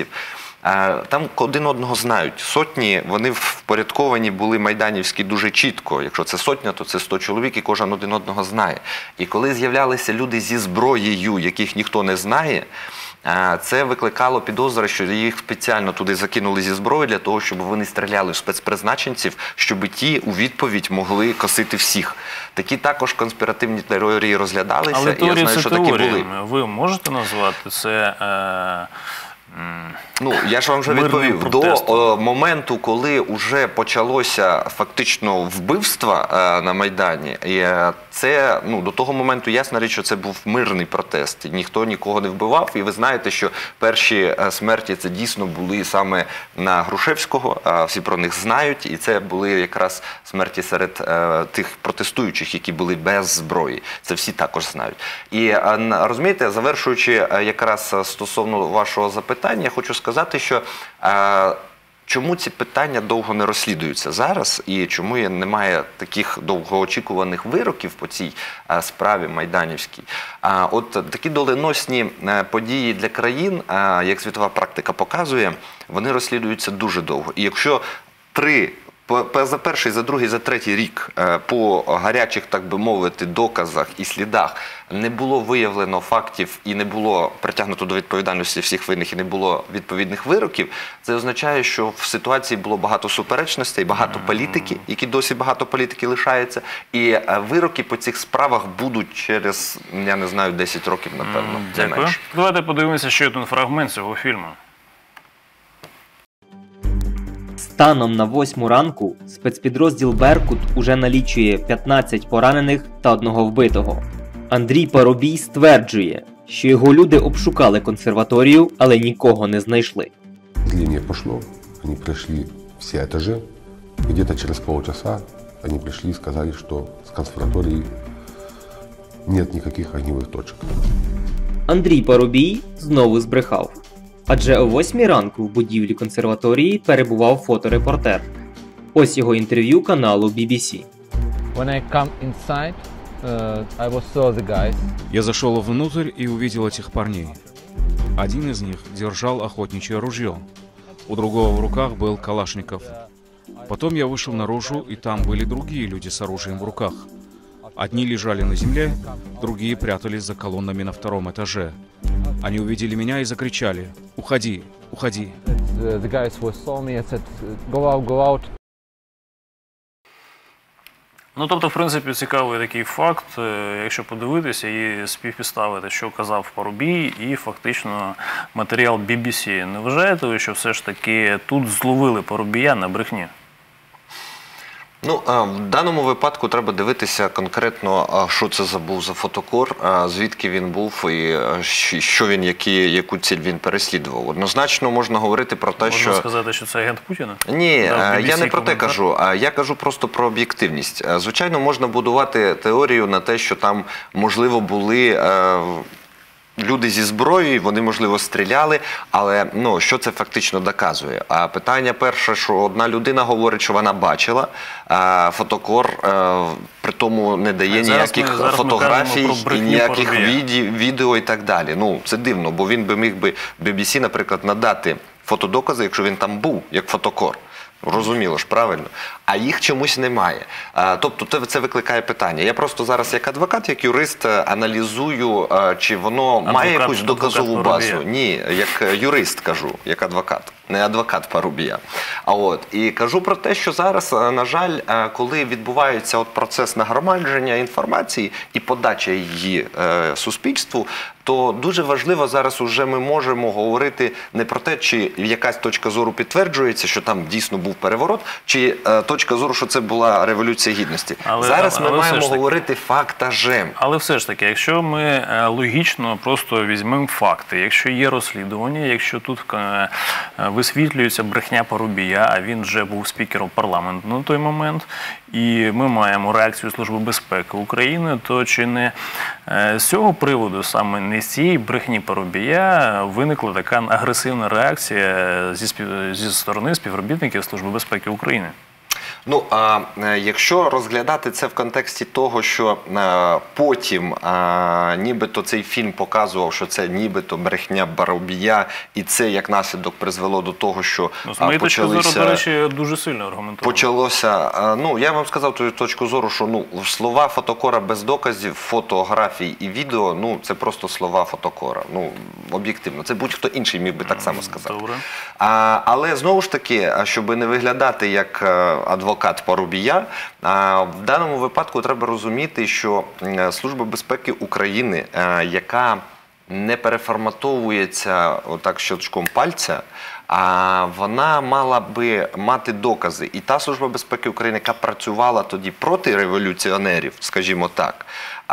Speaker 6: там один одного знають. Сотні, вони впорядковані були майданівські дуже чітко. Якщо це сотня, то це сто чоловік, і кожен один одного знає. І коли з'являлися люди зі зброєю, яких ніхто не знає, це викликало підозри, що їх спеціально туди закинули зі зброї для того, щоб вони стріляли в спецпризначенців, щоб ті у відповідь могли косити всіх. Такі також конспіративні теорії розглядалися,
Speaker 2: але
Speaker 6: і я знаю, що такі були.
Speaker 2: Ви можете назвати це... Е...
Speaker 6: Ну, я ж вам вже відповів. До о, моменту, коли вже почалося фактично вбивство е, на Майдані, і, е, це, ну, до того моменту ясна річ, що це був мирний протест. Ніхто нікого не вбивав. І ви знаєте, що перші е, смерті це дійсно були саме на Грушевського. Е, всі про них знають. І це були якраз смерті серед е, тих протестуючих, які були без зброї. Це всі також знають. І е, розумієте, завершуючи е, якраз стосовно вашого запитання, я хочу сказати, що е, Чому ці питання довго не розслідуються зараз і чому немає таких довгоочікуваних вироків по цій справі майданівській? От такі доленосні події для країн, як світова практика показує, вони розслідуються дуже довго. І якщо три за перший, за другий, за третій рік по гарячих, так би мовити, доказах і слідах не було виявлено фактів і не було притягнуто до відповідальності всіх винних і не було відповідних вироків, це означає, що в ситуації було багато суперечностей, багато політики, які досі багато політики лишається, і вироки по цих справах будуть через, я не знаю, десять років, напевно, не менше.
Speaker 2: Давайте подивимося ще один фрагмент цього фільму.
Speaker 3: Станом на восьму ранку спецпідрозділ «Беркут» уже налічує п'ятнадцять поранених та одного вбитого. Андрій Парубій стверджує, що його люди обшукали консерваторію, але нікого не знайшли.
Speaker 11: Дління пішло, вони пройшли всі етажі, і десь через полчаса вони прийшли і сказали, що з консерваторії немає ніяких огневих точок.
Speaker 3: Андрій Парубій знову збрехав. Адже о восьмій ранку в будівлі консерваторії перебував фоторепортер. Ось його інтерв'ю каналу бі бі сі.
Speaker 1: Я зашел внутрь и увидел этих парней. Один из них держал охотничье ружье, у другого в руках был Калашников. Потом я вышел наружу, и там были другие люди с оружием в руках. Одни лежали на земле, другие прятались за колоннами на втором этаже. Они увидели меня и закричали: «Уходи, уходи!»
Speaker 2: Ну, тобто, в принципі, цікавий такий факт, якщо подивитися і співпідставити, що казав Парубій і фактично матеріал бі бі сі. Не вважаєте ви, що все ж таки тут зловили Парубія на брехні?
Speaker 6: Ну, в даному випадку треба дивитися конкретно, що це був за фотокор, звідки він був і що він, які, яку ціль він переслідував. Однозначно можна говорити про те,
Speaker 2: можна
Speaker 6: що...
Speaker 2: Можна сказати, що це агент Путіна?
Speaker 6: Ні, я не про те кажу, а я кажу просто про об'єктивність. Звичайно, можна будувати теорію на те, що там, можливо, були... люди зі зброєю, вони, можливо, стріляли, але ну, що це фактично доказує? А питання перше, що одна людина говорить, що вона бачила, а фотокор а, при тому не дає зараз ніяких ми, фотографій і ніяких віді, відео і так далі. Ну, це дивно, бо він би міг би бі бі сі, наприклад, надати фотодокази, якщо він там був, як фотокор. Розуміло ж, правильно. А їх чомусь немає. А, тобто це викликає питання. Я просто зараз як адвокат, як юрист аналізую, а, чи воно адвокат, має якусь доказову базу. Ні, як юрист кажу, як адвокат. Не адвокат Парубія. А от, і кажу про те, що зараз, на жаль, коли відбувається от процес нагромадження інформації і подача її е, суспільству, то дуже важливо зараз уже ми можемо говорити не про те, чи якась точка зору підтверджується, що там дійсно був переворот, чи е, точка зору, що це була Революція Гідності. Але, зараз ми але маємо таки, говорити фактажем.
Speaker 2: Але все ж таки, якщо ми логічно просто візьмемо факти, якщо є розслідування, якщо тут е, висвітлюється брехня Парубія, а він вже був спікером парламенту на той момент, і ми маємо реакцію Служби безпеки України, то чи не з цього приводу, саме не з цієї брехні Парубія, виникла така агресивна реакція зі, спів... зі сторони співробітників Служби безпеки України?
Speaker 6: Ну, а якщо розглядати це в контексті того, що а, потім а, нібито цей фільм показував, що це нібито брехня Парубія, і це як наслідок призвело до того, що
Speaker 2: ну, з моєї точки зору, до речі, дуже сильно аргументовано.
Speaker 6: Почалося, а, ну, я вам сказав ту точку зору, що ну, слова фотокора без доказів, фотографій і відео, ну, це просто слова фотокора, ну, об'єктивно. Це будь-хто інший міг би так само сказати.
Speaker 2: Добре.
Speaker 6: А, але, знову ж таки, щоб не виглядати як адвокат Парубія, в даному випадку треба розуміти, що Служба безпеки України, яка не переформатовується отак щелчком пальця, а вона мала би мати докази. І та Служба безпеки України, яка працювала тоді проти революціонерів, скажімо так,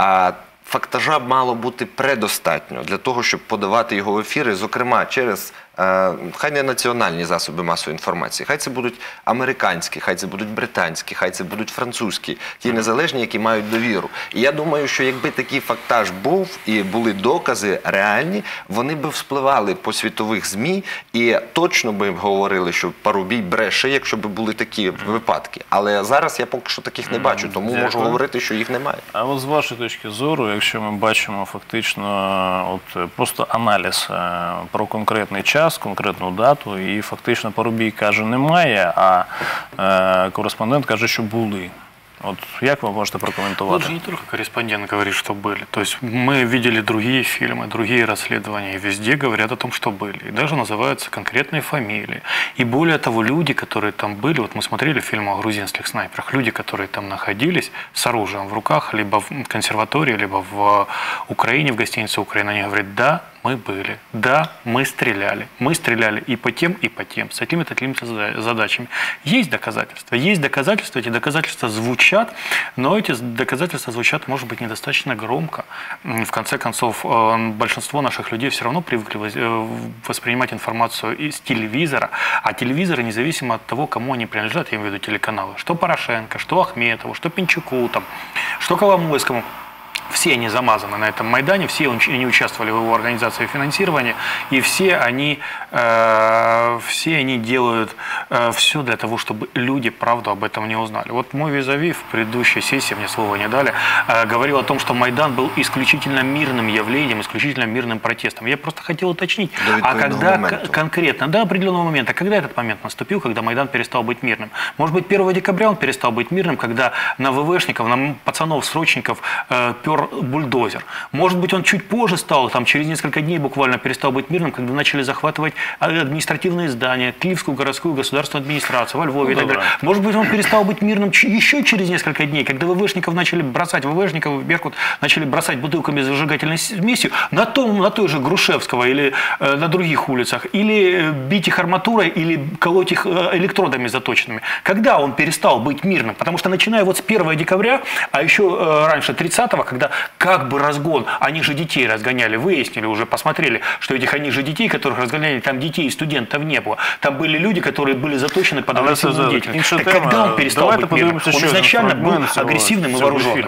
Speaker 6: фактажа мало бути предостатньо для того, щоб подавати його в ефіри, зокрема через хай не національні засоби масової інформації, хай це будуть американські, хай це будуть британські, хай це будуть французькі, ті незалежні, які мають довіру. І я думаю, що якби такий фактаж був і були докази реальні, вони б вспливали по світових ЗМІ і точно би говорили, що Парубій бреше, якщо б були такі випадки. Але зараз я поки що таких не бачу, тому
Speaker 2: Дякую.
Speaker 6: можу говорити, що їх немає.
Speaker 2: А от з вашої точки зору, якщо ми бачимо фактично от просто аналіз про конкретний час, конкретну дату, і фактично Парубій каже немає, а е, кореспондент каже, що були. Вот як вы можете прокомментовать?
Speaker 4: Тут же не только корреспондент говорит, что были. То есть мы видели другие фильмы, другие расследования, и везде говорят о том, что были. И даже называются конкретные фамилии. И более того, люди, которые там были, вот мы смотрели фильм о грузинских снайперах, люди, которые там находились с оружием в руках, либо в консерватории, либо в Украине, в гостинице Украина, они говорят, да, мы были, да, мы стреляли. Мы стреляли и по тем, и по тем, с такими-то такими задачами. Есть доказательства, есть доказательства, эти доказательства звучат, но эти доказательства звучат, может быть, недостаточно громко. В конце концов, большинство наших людей все равно привыкли воспринимать информацию из телевизора, а телевизоры, независимо от того, кому они принадлежат, я имею в виду телеканалы, что Порошенко, что Ахметову, что Пинчуку, там, что Коломойскому, все они замазаны на этом Майдане, все они участвовали в его организации и финансировании, и все они, э, все они делают э, все для того, чтобы люди правду об этом не узнали. Вот мой визави в предыдущей сессии, мне слова не дали, э, говорил о том, что Майдан был исключительно мирным явлением, исключительно мирным протестом. Я просто хотел уточнить, а когда конкретно, до определенного момента, когда этот момент наступил, когда Майдан перестал быть мирным? Может быть, первого декабря он перестал быть мирным, когда на ВВшников, на пацанов, срочников э, пер бульдозер. Может быть, он чуть позже стал, там, через несколько дней буквально перестал быть мирным, когда начали захватывать административные здания, Киевскую городскую государственную администрацию, во Львове ну, и так далее. Может быть, он перестал быть мирным еще через несколько дней, когда ВВшников начали бросать, ВВшников в Беркут начали бросать бутылками с зажигательной смесью на, том, на той же Грушевского или э, на других улицах, или бить их арматурой, или колоть их э, электродами заточенными. Когда он перестал быть мирным? Потому что начиная вот с первого декабря, а еще э, раньше тридцатого, когда как бы разгон, они же детей разгоняли, выяснили уже, посмотрели, что этих они же детей, которых разгоняли, там детей и студентов не было. Там были люди, которые были заточены под агрессивную деятельность. Так когда он перестал быть мирным? Он изначально был агрессивным и вооруженным.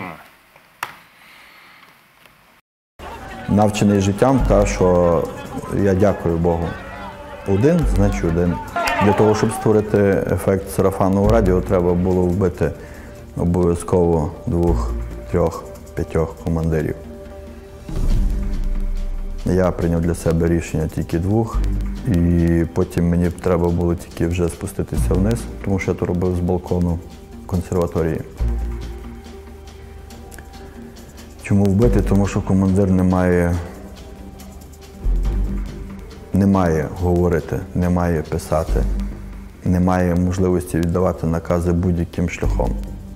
Speaker 12: Навчений життям, та, що я дякую Богу. Один, значить один. Для того, щоб створити ефект сарафанного радіо, треба було вбити обов'язково двох, трьох, п'ятьох командирів. Я прийняв для себе рішення тільки двох, і потім мені треба було тільки вже спуститися вниз, тому що я то робив з балкону консерваторії. Чому вбити? Тому що командир не має, не має говорити, не має писати, не має можливості віддавати накази будь-яким шляхом.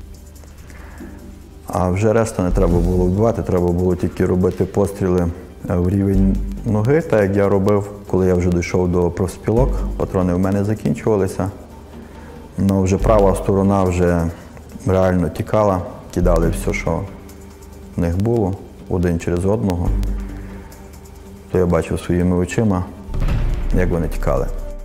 Speaker 12: А вже решта не треба було вбивати, треба було тільки робити постріли в рівень ноги, так як я робив, коли я вже дійшов до профспілок, патрони в мене закінчувалися. Ну, вже права сторона вже реально тікала, кидали все, що в них було, один через одного. То я бачив своїми очима, як вони тікали.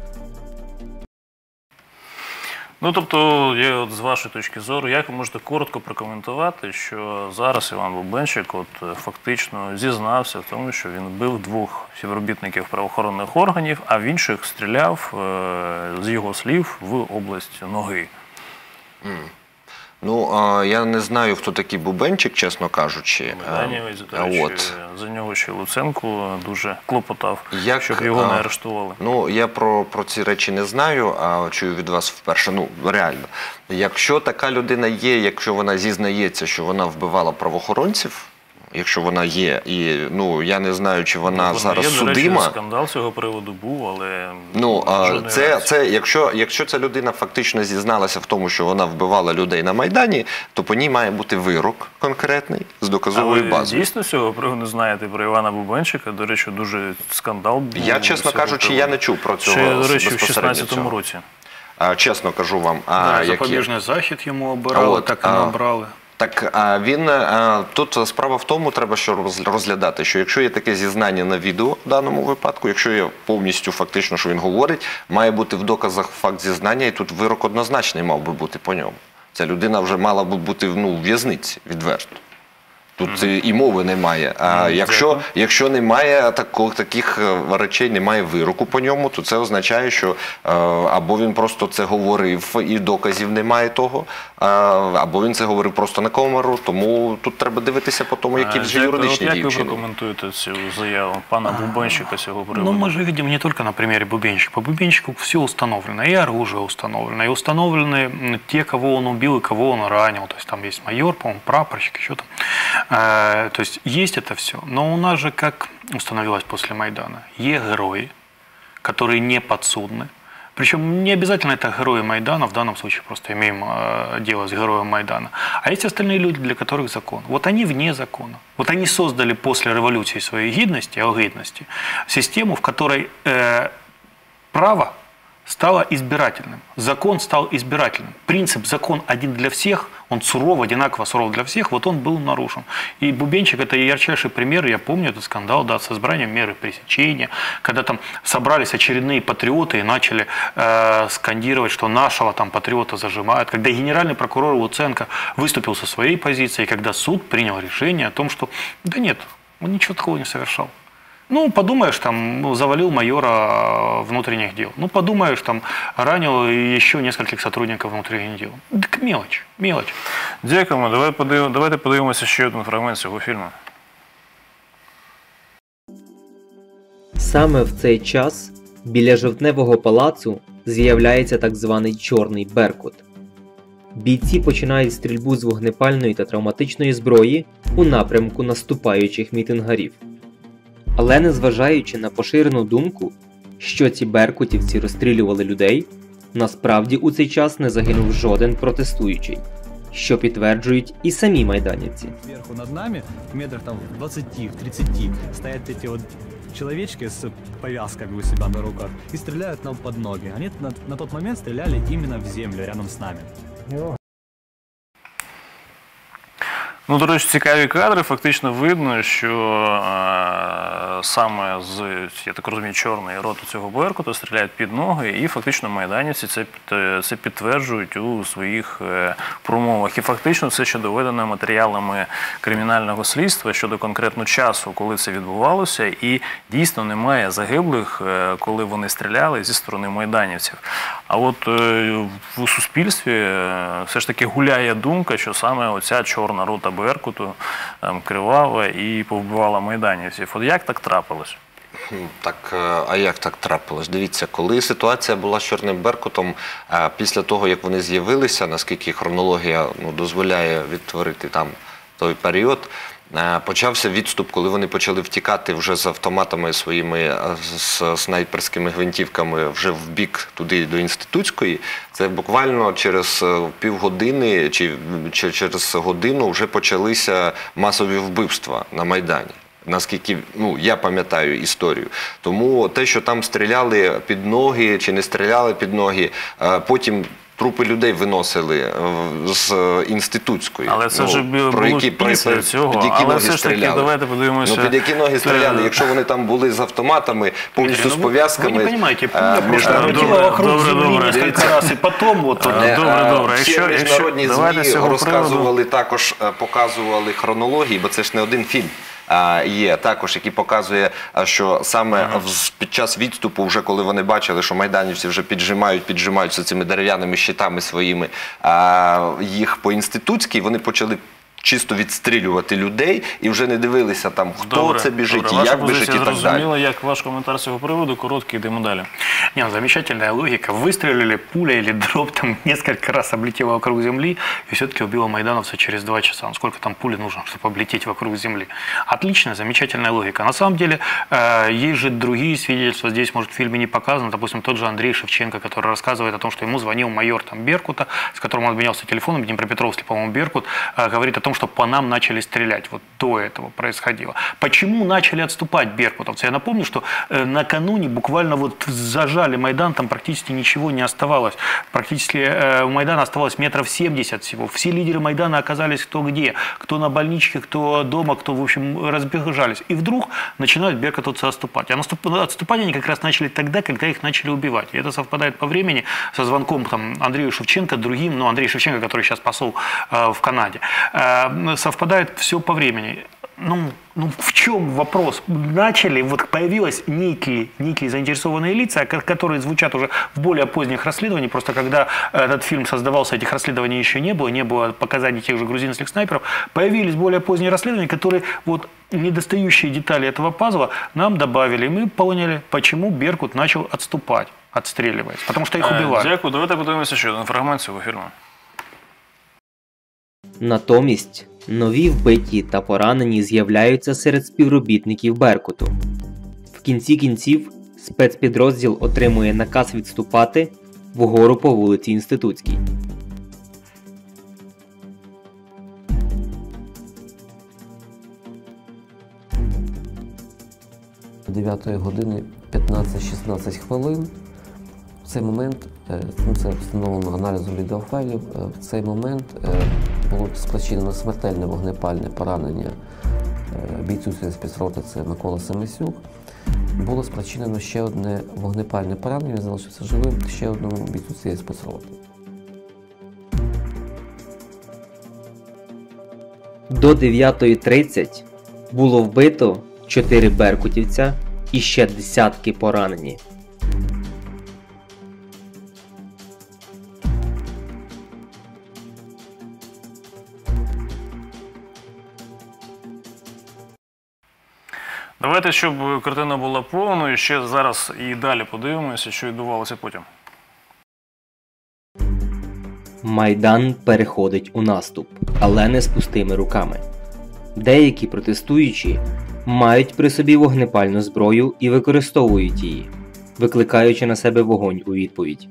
Speaker 2: Ну, тобто, я от з вашої точки зору, як ви можете коротко прокоментувати, що зараз Іван Бубенчик от фактично зізнався в тому, що він бив двох співробітників правоохоронних органів, а в інших стріляв, з його слів, в область ноги?
Speaker 6: Mm. Ну, я не знаю, хто такий Бубенчик, чесно кажучи.
Speaker 2: От. За нього ще Луценко дуже клопотав, Як, щоб його не арештували.
Speaker 6: Ну, я про, про ці речі не знаю, а чую від вас вперше. Ну, реально. Якщо така людина є, якщо вона зізнається, що вона вбивала правоохоронців, якщо вона є, і, ну, я не знаю, чи вона ну, зараз є, судима.
Speaker 2: Речі, скандал з цього приводу був, але
Speaker 6: ну, це, це, якщо, якщо ця людина фактично зізналася в тому, що вона вбивала людей на Майдані, то по ній має бути вирок конкретний з доказовою базою.
Speaker 2: А ви дійсно з цього приводу знаєте про Івана Бубенчика? До речі, дуже скандал був.
Speaker 6: Я, чесно кажучи, я не чув про цього
Speaker 2: безпосередньо. Ще, до речі, в шістнадцятому році.
Speaker 6: А, чесно кажу вам. А,
Speaker 4: да, запобіжний захід йому обирали, от, так і набрали.
Speaker 6: Так, а він, а, тут справа в тому, треба що розглядати, що якщо є таке зізнання на відео в даному випадку, якщо є повністю фактично, що він говорить, має бути в доказах факт зізнання, і тут вирок однозначний мав би бути по ньому. Ця людина вже мала б бути ну, в в'язниці відверто. Тут mm-hmm. і мови немає. А mm-hmm. якщо, якщо немає таких, таких речей, немає вироку по ньому, то це означає, що а, або він просто це говорив і доказів немає того, а, або він це говорив просто на камеру, тому тут треба дивитися по тому, які вже юридичні дії.
Speaker 2: Як ви прокоментуєте цю заяву пана Бубенчика цього приводу?
Speaker 4: Ну, мы же видим не только на примере Бубенчика. По Бубенчику все установлено, и оружие установлено, и установлены те, кого он убил и кого он ранил. То есть там есть майор, по-моему, прапорщик, еще там. То есть есть это все, но у нас же, как установилось после Майдана, есть герои, которые не подсудны. Причем не обязательно это герои Майдана, в данном случае просто имеем дело с героем Майдана. А есть остальные люди, для которых закон. Вот они вне закона. Вот они создали после революции своей гидности, огидности, систему, в которой э, право стало избирательным. Закон стал избирательным. Принцип «закон один для всех», он суров, одинаково суров для всех, вот он был нарушен. И Бубенчик – это ярчайший пример, я помню этот скандал, да, со избранием меры пресечения, когда там собрались очередные патриоты и начали э, скандировать, что нашего там патриота зажимают, когда генеральный прокурор Луценко выступил со своей позицией, когда суд принял решение о том, что да нет, он ничего такого не совершал. Ну, подумаешь, там, завалил майора внутренних дел. Ну, подумаешь, там, ранил еще нескольких сотрудников внутренних дел. Так мелочь, мелочь.
Speaker 2: Дякуємо. Давай подив... Давайте подивимося ще один фрагмент цього фільму.
Speaker 3: Саме в цей час біля Жовтневого палацу з'являється так званий «Чорний Беркут». Бійці починають стрільбу з вогнепальної та травматичної зброї у напрямку наступаючих мітингарів. Але незважаючи на поширену думку, що ці беркутівці розстрілювали людей, насправді у цей час не загинув жоден протестуючий, що підтверджують і самі майданівці.
Speaker 13: Зверху над нами, метрах там в двадцати-тридцати, стоять эти вот человечки с повязками у себя на руках и стреляют нам под ноги. Они на, на тот момент стреляли именно в землю, рядом с нами.
Speaker 2: Ну, до речі, цікаві кадри. Фактично видно, що е, саме з, я так розумію, чорної роти цього Беркута стріляють під ноги, і фактично майданівці це, це підтверджують у своїх е, промовах. І фактично це ще доведено матеріалами кримінального слідства щодо конкретного часу, коли це відбувалося, і дійсно немає загиблих, е, коли вони стріляли зі сторони майданівців. А от е, в суспільстві е, все ж таки гуляє думка, що саме оця чорна рота Беркуту там, кривава і повбивала майданівців. От як так трапилось?
Speaker 6: Так, а як так трапилось? Дивіться, коли ситуація була з Чорним Беркутом, після того, як вони з'явилися, наскільки хронологія ну, дозволяє відтворити там той період, почався відступ, коли вони почали втікати вже з автоматами своїми, з снайперськими гвинтівками вже в бік туди до Інститутської. Це буквально через півгодини чи через годину вже почалися масові вбивства на Майдані. Наскільки, ну, я пам'ятаю історію. Тому те, що там стріляли під ноги чи не стріляли під ноги, потім трупи людей виносили з Інститутської.
Speaker 2: Але це вже ну, було після цього.
Speaker 6: Під які
Speaker 2: Але
Speaker 6: ноги
Speaker 2: все ж таки,
Speaker 6: стріляли?
Speaker 2: давайте подивимося.
Speaker 6: Ну, під які ноги стріляли? Якщо вони там були з автоматами, повністю з пов'язками.
Speaker 4: Ви не розумієте, пуля просто летіла вокруг землі кілька разів, і потім от...
Speaker 2: Добре, добре.
Speaker 6: Всі міжнародні ЗМІ розказували також, показували хронології, бо це ж не один фільм. Є також, який показує, що саме під час відступу, вже коли вони бачили, що майданівці вже піджимають, піджимаються цими дерев'яними щитами своїми їх по Інститутській, вони почали чисто відстрілювати людей і вже не дивилися там, хто добре, це біжить добре. І як біжить і так далі.
Speaker 2: Зрозуміло, як ваш коментар з цього приводу, короткий, йдемо далі.
Speaker 4: Не, ну, замечательная логика. Выстрелили, пуля или дроп там несколько раз облетела вокруг земли и все-таки убила майдановца через два часа. Ну, сколько там пули нужно, чтобы облететь вокруг земли? Отличная, замечательная логика. На самом деле, э, есть же другие свидетельства. Здесь, может, в фильме не показано. Допустим, тот же Андрей Шевченко, который рассказывает о том, что ему звонил майор там, Беркута, с которым он обменялся телефоном, Днепропетровский, по-моему, Беркут, э, говорит о том, что по нам начали стрелять. Вот до этого происходило. Почему начали отступать беркутовцы? Я напомню, что э, накануне буквально вот зажали Майдан, там практически ничего не оставалось. Практически э, у Майдана оставалось метров семьдесят всего. Все лидеры Майдана оказались кто где. Кто на больничке, кто дома, кто, в общем, разбежались. И вдруг начинают беркутовцы отступать. А наступ... отступать они как раз начали тогда, когда их начали убивать. И это совпадает по времени со звонком там, Андрею Шевченко, другим, ну, Андрей Шевченко, который сейчас посол э, в Канаде. Э, совпадает все по времени. Ну, ну, в чем вопрос? Начали, вот появились некие, некие заинтересованные лица, которые звучат уже в более поздних расследованиях. Просто когда этот фильм создавался, этих расследований еще не было, не было показаний тех же грузинских снайперов. Появились более поздние расследования, которые вот недостающие детали этого пазла нам добавили. И мы поняли, почему Беркут начал отступать, отстреливаясь. Потому что их убивали.
Speaker 2: Дякую. Давайте подивимося ще один фрагмент цього фільму.
Speaker 3: Натомість, нові вбиті та поранені з'являються серед співробітників Беркуту. В кінці кінців спецпідрозділ отримує наказ відступати вгору по вулиці Інститутській.
Speaker 14: дев'ятої години п'ятнадцять-шістнадцять хвилин. В цей момент, ну, це встановлено аналізом відеофайлів, в цей момент було спричинено смертельне вогнепальне поранення бійцю спецроти, це Микола Семисюк. Було спричинено ще одне вогнепальне поранення, він залишився живим, ще одному бійцю цієї спецроти.
Speaker 3: До дев'ятої тридцять було вбито чотири беркутівця і ще десятки поранені.
Speaker 2: Давайте, щоб картина була повною, ще зараз і далі подивимося, що відбувалося потім.
Speaker 3: Майдан переходить у наступ, але не з пустими руками. Деякі протестуючі мають при собі вогнепальну зброю і використовують її, викликаючи на себе вогонь у відповідь.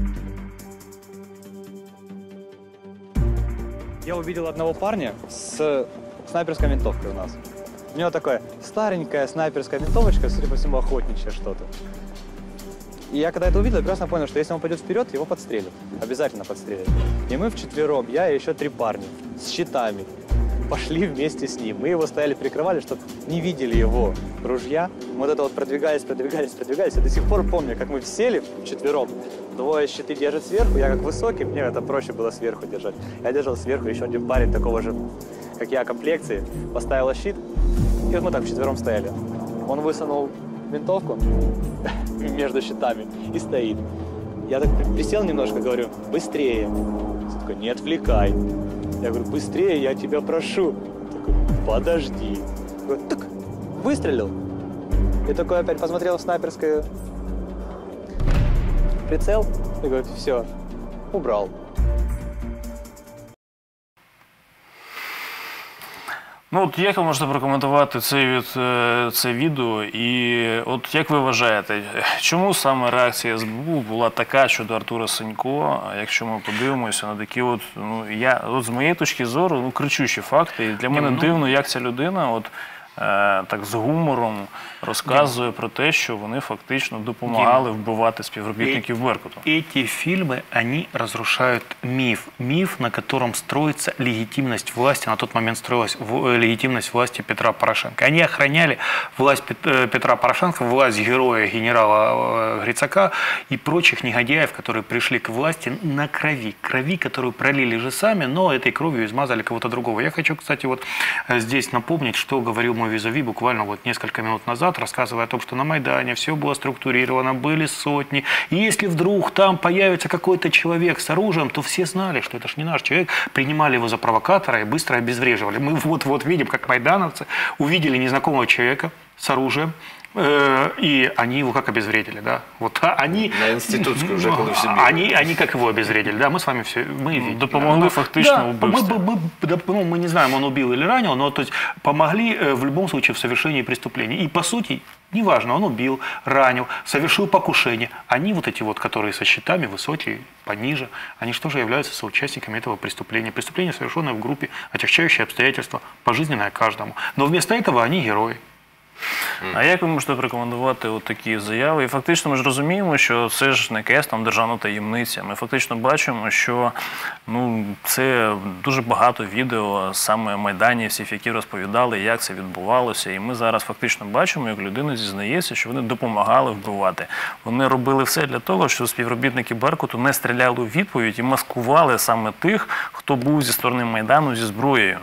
Speaker 13: Я увидел одного парня с снайперской винтовкой у нас. У него такая старенькая снайперская винтовочка, судя по всему, охотничья что-то. И я когда это увидел, я прекрасно понял, что если он пойдет вперед, его подстрелят. Обязательно подстрелят. И мы вчетвером, я и еще три парня, с щитами, пошли вместе с ним. Мы его стояли, прикрывали, чтобы не видели его ружья. Мы вот это вот продвигались, продвигались, продвигались. Я до сих пор помню, как мы сели вчетвером. Двое щиты держат сверху, я как высокий, мне это проще было сверху держать. Я держал сверху, еще один парень такого же, как я, комплекции, поставил щит. И вот мы так вчетвером стояли. Он высунул винтовку между щитами и стоит. Я так присел немножко, говорю, быстрее. Он такой, не отвлекай. Я говорю, быстрее, я тебя прошу. Он такой, подожди. Я говорю, так, выстрелил. И такой опять посмотрел в снайперское прицел и говорит, все, убрал.
Speaker 2: Ну, от як ви можете прокоментувати це, це відео, і от як ви вважаєте, чому саме реакція ес бе у була така щодо Артура Сенько, якщо ми подивимося на такі от, ну, я, от з моєї точки зору, ну, кричущі факти, і для мене дивно, як ця людина, от, так з гумором розказує про те, що вони фактично допомагали вбивати співробітників Беркуту.
Speaker 4: Эти фильмы, они разрушают миф. Миф, на котором строится легитимность власти, на тот момент строилась легитимность власти Петра Порошенко. Они охраняли власть Петра Порошенко, власть героя генерала Грицака и прочих негодяев, которые пришли к власти на крови. Крови, которую пролили же сами, но этой кровью измазали кого-то другого. Я хочу, кстати, вот здесь напомнить, что говорил мой визави буквально вот несколько минут назад, рассказывая о том, что на Майдане все было структурировано, были сотни. И если вдруг там появится какой-то человек с оружием, то все знали, что это ж не наш человек, принимали его за провокатора и быстро обезвреживали. Мы вот-вот видим, как майдановцы увидели незнакомого человека с оружием, и они его как обезвредили, да? Вот они
Speaker 6: на Институтскую уже, когда все били.
Speaker 4: Они, они как его обезвредили, да? Мы с вами все, мы видим.
Speaker 2: Допомогли
Speaker 4: да?
Speaker 2: фактично
Speaker 4: да,
Speaker 2: убийству.
Speaker 4: Мы, мы, мы, мы не знаем, он убил или ранил, но то есть помогли в любом случае в совершении преступления. И по сути Неважно, он убил, ранил, совершил покушение. Они вот эти вот, которые со щитами, высокие, пониже, они что же являются соучастниками этого преступления. Преступление, совершенное в группе, отягчающие обстоятельства, пожизненное каждому. Но вместо этого они герої.
Speaker 2: А як ви можете рекомендувати от такі заяви? І фактично ми ж розуміємо, що це ж не якась там державна таємниця. Ми фактично бачимо, що ну, це дуже багато відео саме майданівців, які розповідали, як це відбувалося. І ми зараз фактично бачимо, як людина зізнається, що вони допомагали вбивати. Вони робили все для того, щоб співробітники Беркуту не стріляли у відповідь і маскували саме тих, хто був зі сторони Майдану зі зброєю.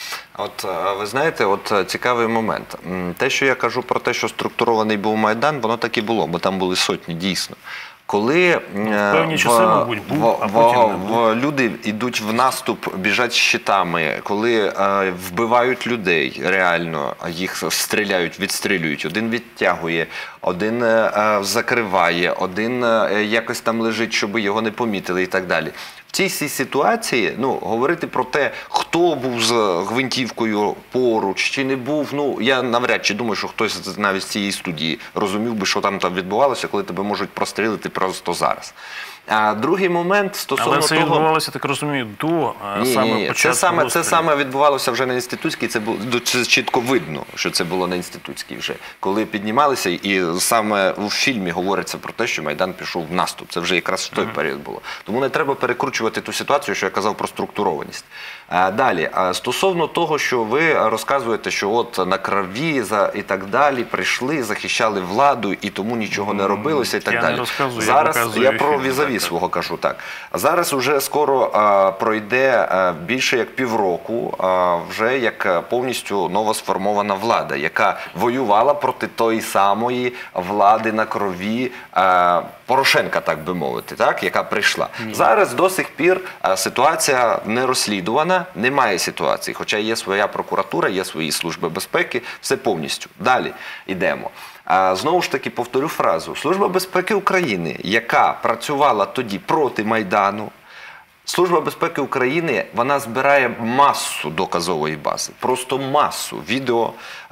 Speaker 6: От ви знаєте, от цікавий момент. Те, що я кажу про те, що структурований був Майдан, воно так і було, бо там були сотні, дійсно. Коли
Speaker 2: ну, певні часи, мабуть, був,
Speaker 6: в,
Speaker 2: а потім не був.
Speaker 6: Люди йдуть в наступ, біжать з щитами, коли е, вбивають людей, реально, їх стріляють, відстрілюють, один відтягує, один е, закриває, один е, якось там лежить, щоб його не помітили і так далі. В цій ситуації, ну, говорити про те, хто був з гвинтівкою поруч чи не був, ну, я навряд чи думаю, що хтось навіть з цієї студії розумів би, що там, там відбувалося, коли тебе можуть прострілити просто зараз. А другий момент стосовно того...
Speaker 2: Але це
Speaker 6: того...
Speaker 2: відбувалося, так розумію, до
Speaker 6: ні,
Speaker 2: саме
Speaker 6: ні,
Speaker 2: початку
Speaker 6: це саме,
Speaker 2: розстрілів.
Speaker 6: це саме відбувалося вже на інститутській, це, було, це чітко видно, що це було на інститутській вже. Коли піднімалися, і саме у фільмі говориться про те, що Майдан пішов в наступ. Це вже якраз в той mm-hmm. період було. Тому не треба перекручувати ту ситуацію, що я казав про структурованість. А, далі, а, стосовно того, що ви розказуєте, що от на крові за, і так далі прийшли, захищали владу і тому нічого не робилося і так
Speaker 2: я
Speaker 6: далі.
Speaker 2: Не розказую,
Speaker 6: зараз
Speaker 2: я,
Speaker 6: я про візаві свого кажу, так. Зараз вже скоро а, пройде а, більше як півроку, а, вже як повністю новосформована влада, яка воювала проти тої самої влади на крові а, Порошенка, так би мовити, так, яка прийшла. Ні. Зараз до сих пір а, ситуація не розслідувана, немає ситуації, хоча є своя прокуратура, є свої служби безпеки, все повністю. Далі йдемо. А, знову ж таки, повторю фразу. Служба безпеки України, яка працювала тоді проти Майдану, Служба безпеки України, вона збирає масу доказової бази, просто масу відео,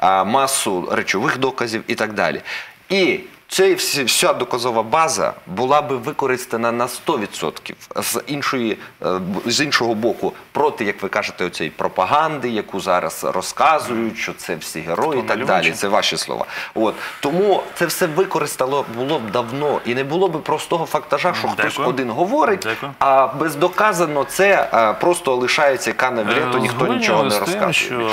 Speaker 6: масу речових доказів і так далі. І ця вся доказова база була би використана на сто відсотків з, іншої, з іншого боку проти, як ви кажете, оцієї пропаганди, яку зараз розказують, що це всі герої і так далі. Це ваші слова. От. Тому це все використало було б давно. І не було б простого фактажа, що Дякую. Хтось один говорить, Дякую. А бездоказано це а, просто лишається кане в літо, ніхто нічого не розказує.
Speaker 2: Що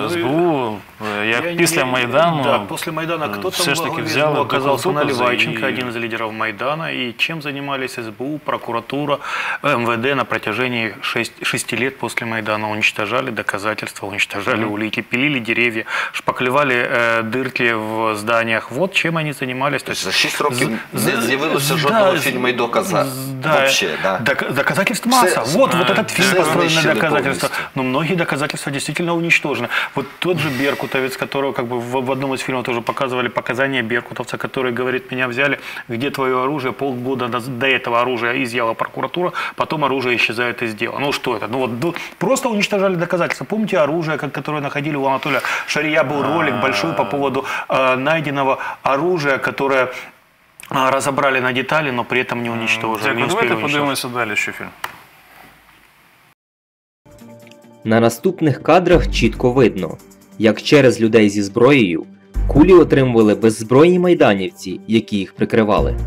Speaker 2: СБУ, як я після не... Майдану,
Speaker 4: да, после Майдана кто
Speaker 2: все ж таки взяли,
Speaker 4: оказался Наливайченко, один из лидеров Майдана, и чем занимались СБУ, прокуратура, МВД на протяжении шести лет после Майдана? Уничтожали доказательства, уничтожали mm-hmm. улики, пилили деревья, шпаклевали э, дырки в зданиях. Вот чем они занимались. То есть,
Speaker 6: за шесть років не з'явилося жодного да, фільму і доказа.
Speaker 4: Да, Вообще, да. Док, доказательств масса. Все, вот, а, вот этот фильм построен на доказательства. Но многие доказательства действительно уничтожены. Вот тот же Беркутовец, которого как бы в, в одном из фильмов тоже показывали показания беркутовца, который говорит, меня взяли, где твое оружие, полгода до этого оружия изъяла прокуратура, потом оружие исчезает из дела. Ну что это? Ну вот просто уничтожали доказательства. Помните оружие, которое находили у Анатолия Шария, был ролик большой по поводу э, найденного оружия, которое э, разобрали на детали, но при этом не уничтожили.
Speaker 2: Так, не давайте подивимося далі, що фільм.
Speaker 3: На наступних кадрах чітко видно, як через людей зі зброєю кулі отримували беззбройні майданівці, які їх прикривали.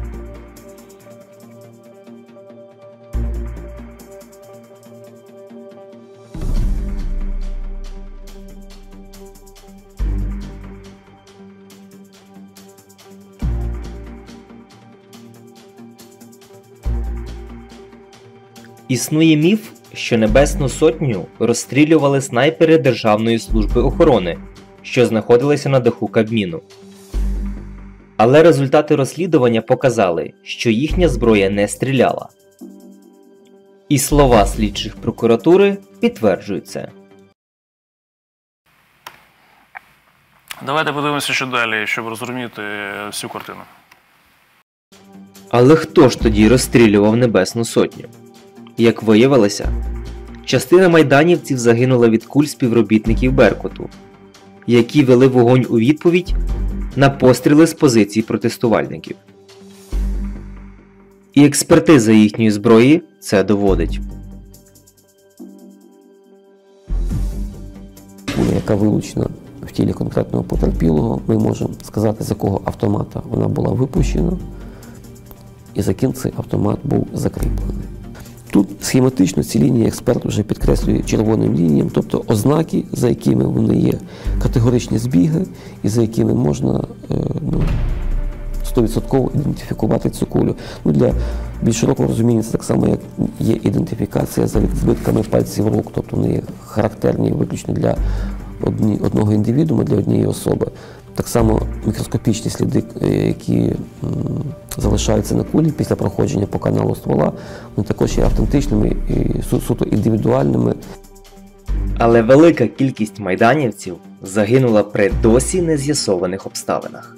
Speaker 3: Існує міф, що Небесну Сотню розстрілювали снайпери Державної служби охорони, що знаходилися на даху Кабміну. Але результати розслідування показали, що їхня зброя не стріляла. І слова слідчих прокуратури підтверджують це.
Speaker 2: Давайте подивимося, що далі, щоб розуміти всю картину.
Speaker 3: Але хто ж тоді розстрілював Небесну Сотню? Як виявилося, частина майданівців загинула від куль співробітників Беркуту, які вели вогонь у відповідь на постріли з позицій протестувальників. І експертиза їхньої зброї це доводить.
Speaker 14: Куля, яка вилучена в тілі конкретного потерпілого, ми можемо сказати, з якого автомата вона була випущена і за ким цей автомат був закріплений. Тут схематично ці лінії експерт вже підкреслює червоним лініям, тобто ознаки, за якими вони є категоричні збіги і за якими можна ну, сто відсотків ідентифікувати цю кулю. Ну, для більш широкого розуміння це так само, як є ідентифікація за відбитками пальців рук, тобто вони є характерні виключно для одні, одного індивідуума, для однієї особи. Так само мікроскопічні сліди, які м, залишаються на кулі після проходження по каналу ствола, вони також є автентичними і су суто індивідуальними.
Speaker 3: Але велика кількість майданівців загинула при досі нез'ясованих обставинах.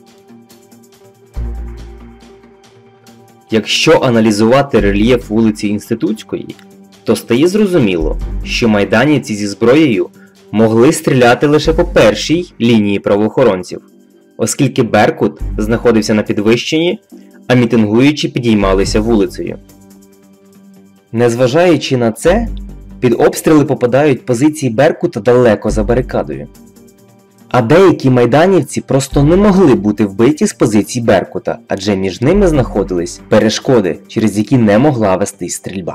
Speaker 3: Якщо аналізувати рельєф вулиці Інститутської, то стає зрозуміло, що майданівці зі зброєю могли стріляти лише по першій лінії правоохоронців, оскільки Беркут знаходився на підвищенні, а мітингуючі підіймалися вулицею. Незважаючи на це, під обстріли попадають позиції Беркута далеко за барикадою. А деякі майданівці просто не могли бути вбиті з позицій Беркута, адже між ними знаходились перешкоди, через які не могла вестись стрільба.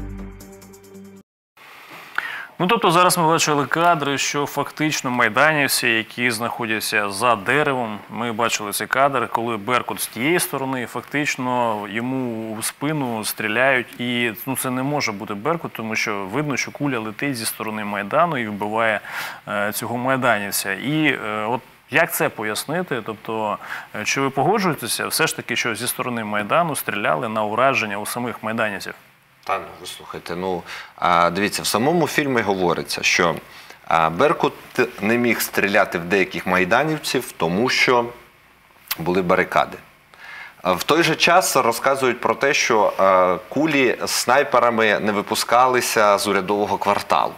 Speaker 2: Ну, тобто зараз ми бачили кадри, що фактично майданівці, які знаходяться за деревом, ми бачили цей кадр, коли Беркут з тієї сторони, фактично йому в спину стріляють, і ну, це не може бути Беркут, тому що видно, що куля летить зі сторони Майдану і вбиває е, цього майданівця. І е, от як це пояснити? Тобто, чи ви погоджуєтеся все ж таки, що зі сторони Майдану стріляли на ураження у самих майданівців?
Speaker 6: Та, ви слухайте, ну, дивіться, в самому фільмі говориться, що Беркут не міг стріляти в деяких майданівців, тому що були барикади. В той же час розказують про те, що кулі з снайперами не випускалися з урядового кварталу.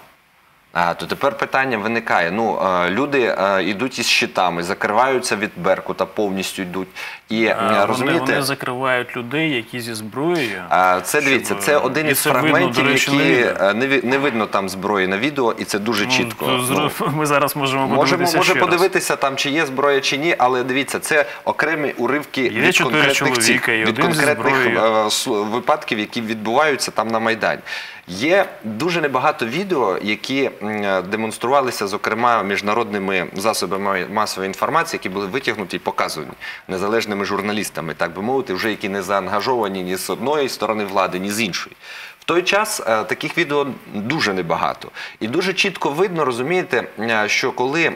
Speaker 6: То тепер питання виникає, ну, люди йдуть із щитами, закриваються від Беркута, повністю йдуть. І,
Speaker 2: а,
Speaker 6: розумієте,
Speaker 2: вони, вони закривають людей, які зі зброєю.
Speaker 6: Це, дивіться, це один із фрагментів, які не, не видно там зброї на відео, і це дуже ну, чітко.
Speaker 2: То, ну, ми зараз можемо подивитися
Speaker 6: Можемо, може
Speaker 2: ще
Speaker 6: подивитися, раз. Там, чи є зброя, чи ні, але дивіться, це окремі уривки є від конкретних, цих, від конкретних випадків, які відбуваються там на Майдані. Є дуже небагато відео, які демонструвалися, зокрема, міжнародними засобами масової інформації, які були витягнуті і показані незалежними журналістами, так би мовити, вже які не заангажовані ні з одної сторони влади, ні з іншої. В той час таких відео дуже небагато. І дуже чітко видно, розумієте, що коли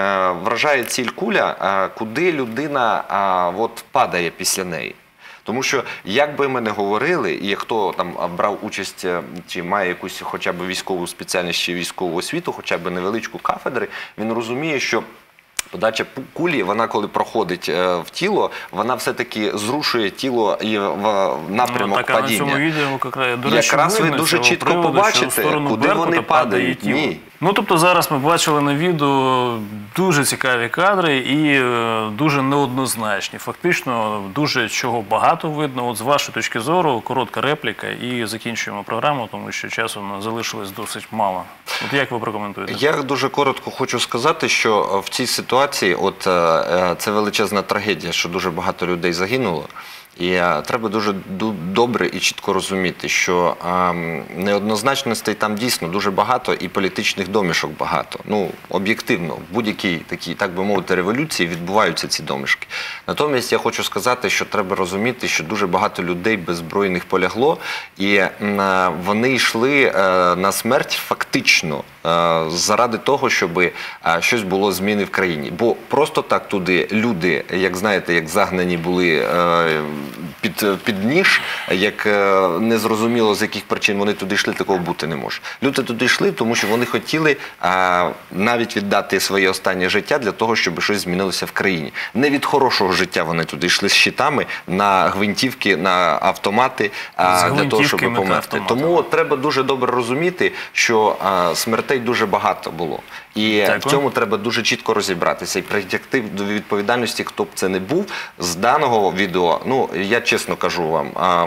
Speaker 6: вражає ціль куля, куди людина от, падає після неї. Тому що, як би ми не говорили, і хто там брав участь, чи має якусь хоча б військову спеціальність чи військову освіту, хоча б невеличку кафедри, він розуміє, що подача кулі, вона коли проходить в тіло, вона все-таки зрушує тіло і в напрямок ну, так, падіння. На цьому
Speaker 2: відео, до речі,
Speaker 6: якраз ви дуже чітко приводу, побачите, куди вони падають. Ні.
Speaker 2: Ну, тобто зараз ми бачили на відео дуже цікаві кадри і дуже неоднозначні. Фактично, дуже чого багато видно. От з вашої точки зору, коротка репліка і закінчуємо програму, тому що часу залишилось досить мало. От як ви прокоментуєте?
Speaker 6: Я дуже коротко хочу сказати, що в цій ситуації от, це величезна трагедія, що дуже багато людей загинуло. І треба дуже добре і чітко розуміти, що неоднозначностей там дійсно дуже багато і політичних домішок багато. Ну, об'єктивно, в будь-якій такій, так би мовити, революції відбуваються ці домішки. Натомість я хочу сказати, що треба розуміти, що дуже багато людей беззбройних полягло, і вони йшли на смерть фактично заради того, щоб щось було зміни в країні. Бо просто так туди люди, як знаєте, як загнані були під, під ніж, як е, незрозуміло з яких причин вони туди йшли, такого бути не може. Люди туди йшли, тому що вони хотіли е, навіть віддати своє останнє життя для того, щоб щось змінилося в країні. Не від хорошого життя вони туди йшли з щитами, на гвинтівки, на автомати, е, для того, щоб померти. Тому треба дуже добре розуміти, що е, смертей дуже багато було. І так, в цьому треба дуже чітко розібратися і притягти до відповідальності, хто б це не був. З даного відео, ну, я чесно кажу вам,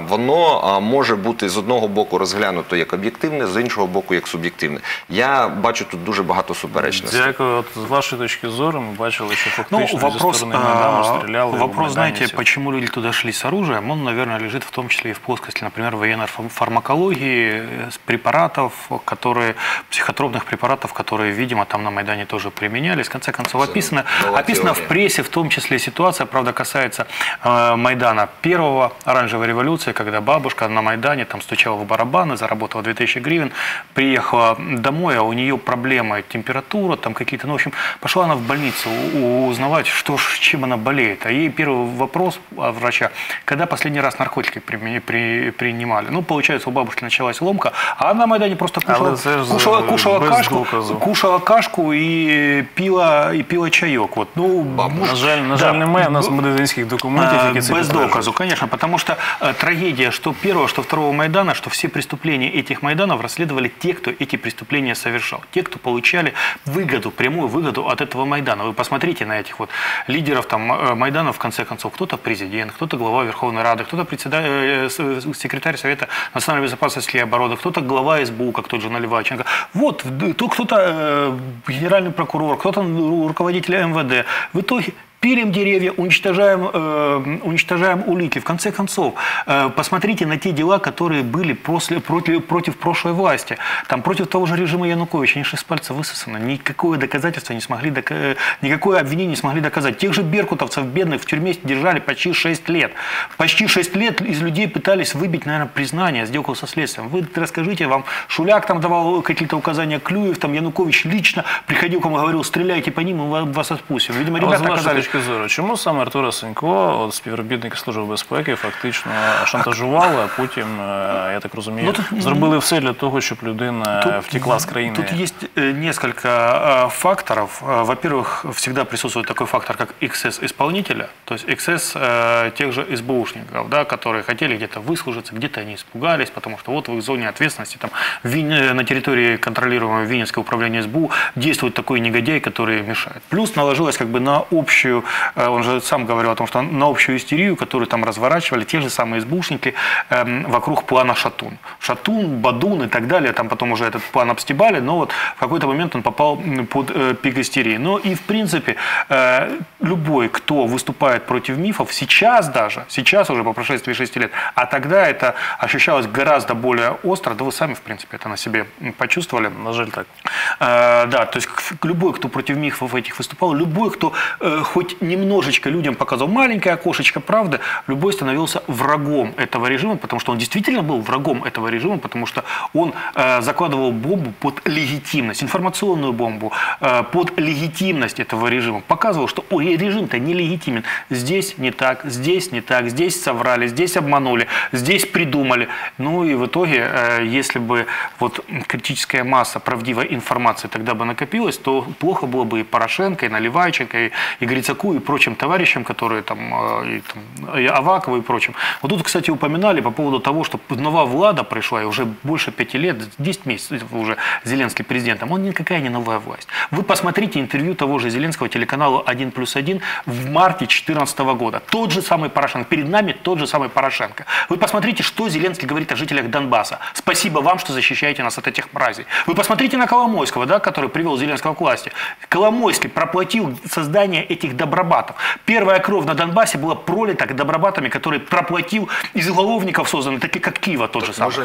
Speaker 6: воно може бути з одного боку розглянуто як об'єктивне, з іншого боку як суб'єктивне. Я бачу тут дуже багато суперечностей.
Speaker 2: Дякую. От з вашої точки зору ми бачили, що фактично ну, вопрос, зі сторони Майдану стріляли.
Speaker 4: Вопрос, знаете, почему люди туда шли с оружием, он, наверное, лежит в том числе и в плоскости, например, военной фармакологии, препаратов, которые, психотропных препаратов, которые, видимо, там на Майдане тоже применялись. В конце концов, описано, описано в прессе, в том числе ситуация, правда, касается э, Майдана первого, оранжевой революции, когда бабушка на Майдане там стучала в барабаны, заработала две тысячи гривен, приехала домой, а у нее проблемы, температура, там какие-то, ну, в общем, пошла она в больницу узнавать, что, чем она болеет. А ей первый вопрос от врача, когда последний раз наркотики при, при, принимали. Ну, получается, у бабушки началась ломка, а она на Майдане просто кушала, кушала, кушала, кашку, кушала кашку и пила, и пила чайок. Вот. Ну,
Speaker 2: может, на жаль, на жаль, да, немає у нас медицинских документов, які це
Speaker 4: без доказу, конечно, потому что э, трагедия, что первого, что второго Майдана, что все преступления этих Майданов расследовали те, кто эти преступления совершал, те, кто получали выгоду, прямую выгоду от этого Майдана. Вы посмотрите на этих вот лидеров там Майдана, в конце концов, кто-то президент, кто-то глава Верховной Рады, кто-то председатель, э, секретарь Совета национальной безопасности и обороны, кто-то глава эс бэ у, как тот же Наливайченко. Вот, кто-то э, генеральный прокурор, кто-то руководитель эм вэ дэ. В итоге пилим деревья, уничтожаем, э, уничтожаем улики. В конце концов, э, посмотрите на те дела, которые были после, против, против прошлой власти. Там против того же режима Януковича, они шесть пальцев высосано. Никакое доказательство не смогли, дока... никакое обвинение не смогли доказать. Тех же беркутовцев бедных в тюрьме держали почти шесть лет. Почти шесть лет из людей пытались выбить, наверное, признание, сделку со следствием. Вы расскажите, вам Шуляк там давал какие-то указания, Клюев, там Янукович лично приходил к вам и говорил, стреляйте по ним, мы вас отпустим. Видимо, ребята оказались...
Speaker 2: Зору. Чому саме Артура Сенько, от, співробітники Служби безпеки, фактично шантажували, а потім, я так розумію, ну, зробили все для того, щоб людина тут, втекла с країны?
Speaker 4: Тут есть несколько факторов. Во-первых, всегда присутствует такой фактор, как эксцесс исполнителя, то есть эксцесс тех же эс бэ ушников, да, которые хотели где-то выслужиться, где-то они испугались, потому что вот в их зоне ответственности, там, на территории контролируемого Винницкого управления эс бэ у действует такой негодяй, который мешает. Плюс наложилось как бы на общую, он же сам говорил о том, что на общую истерию, которую там разворачивали те же самые эс бэ ушники э, вокруг плана Шатун. Шатун, Бадун и так далее, там потом уже этот план обстебали, но вот в какой-то момент он попал под э, пик истерии. Но и в принципе э, любой, кто выступает против мифов, сейчас даже, сейчас уже по прошествии шести лет, а тогда это ощущалось гораздо более остро, да вы сами в принципе это на себе почувствовали.
Speaker 2: На жаль так.
Speaker 4: Э, да, то есть любой, кто против мифов этих выступал, любой, кто э, хоть немножечко людям показывал маленькое окошечко правды, любой становился врагом этого режима, потому что он действительно был врагом этого режима, потому что он э, закладывал бомбу под легитимность, информационную бомбу э, под легитимность этого режима, показывал, что ой, режим-то нелегитимен, здесь не так, здесь не так, здесь соврали, здесь обманули, здесь придумали. Ну и в итоге, э, если бы вот критическая масса правдивой информации тогда бы накопилась, то плохо было бы и Порошенко, и Наливайченко, и, и Грицаку, и прочим товарищам, которые там, и, там, и Авакову и прочим. Вот тут, кстати, упоминали по поводу того, что новая влада пришла, и уже больше пяти лет, десять месяцев уже Зеленский президентом, он никакая не новая власть. Вы посмотрите интервью того же Зеленского телеканалу один плюс один в марте две тысячи четырнадцатого года. Тот же самый Порошенко. Перед нами тот же самый Порошенко. Вы посмотрите, что Зеленский говорит о жителях Донбасса. Спасибо вам, что защищаете нас от этих мразей. Вы посмотрите на Коломойского, да, который привел Зеленского к власти. Коломойский проплатил создание этих добробатов. Первая кровь на Донбассе была пролита добробатами, которые проплатил из уголовников созданных, таких как Кива тот же самый.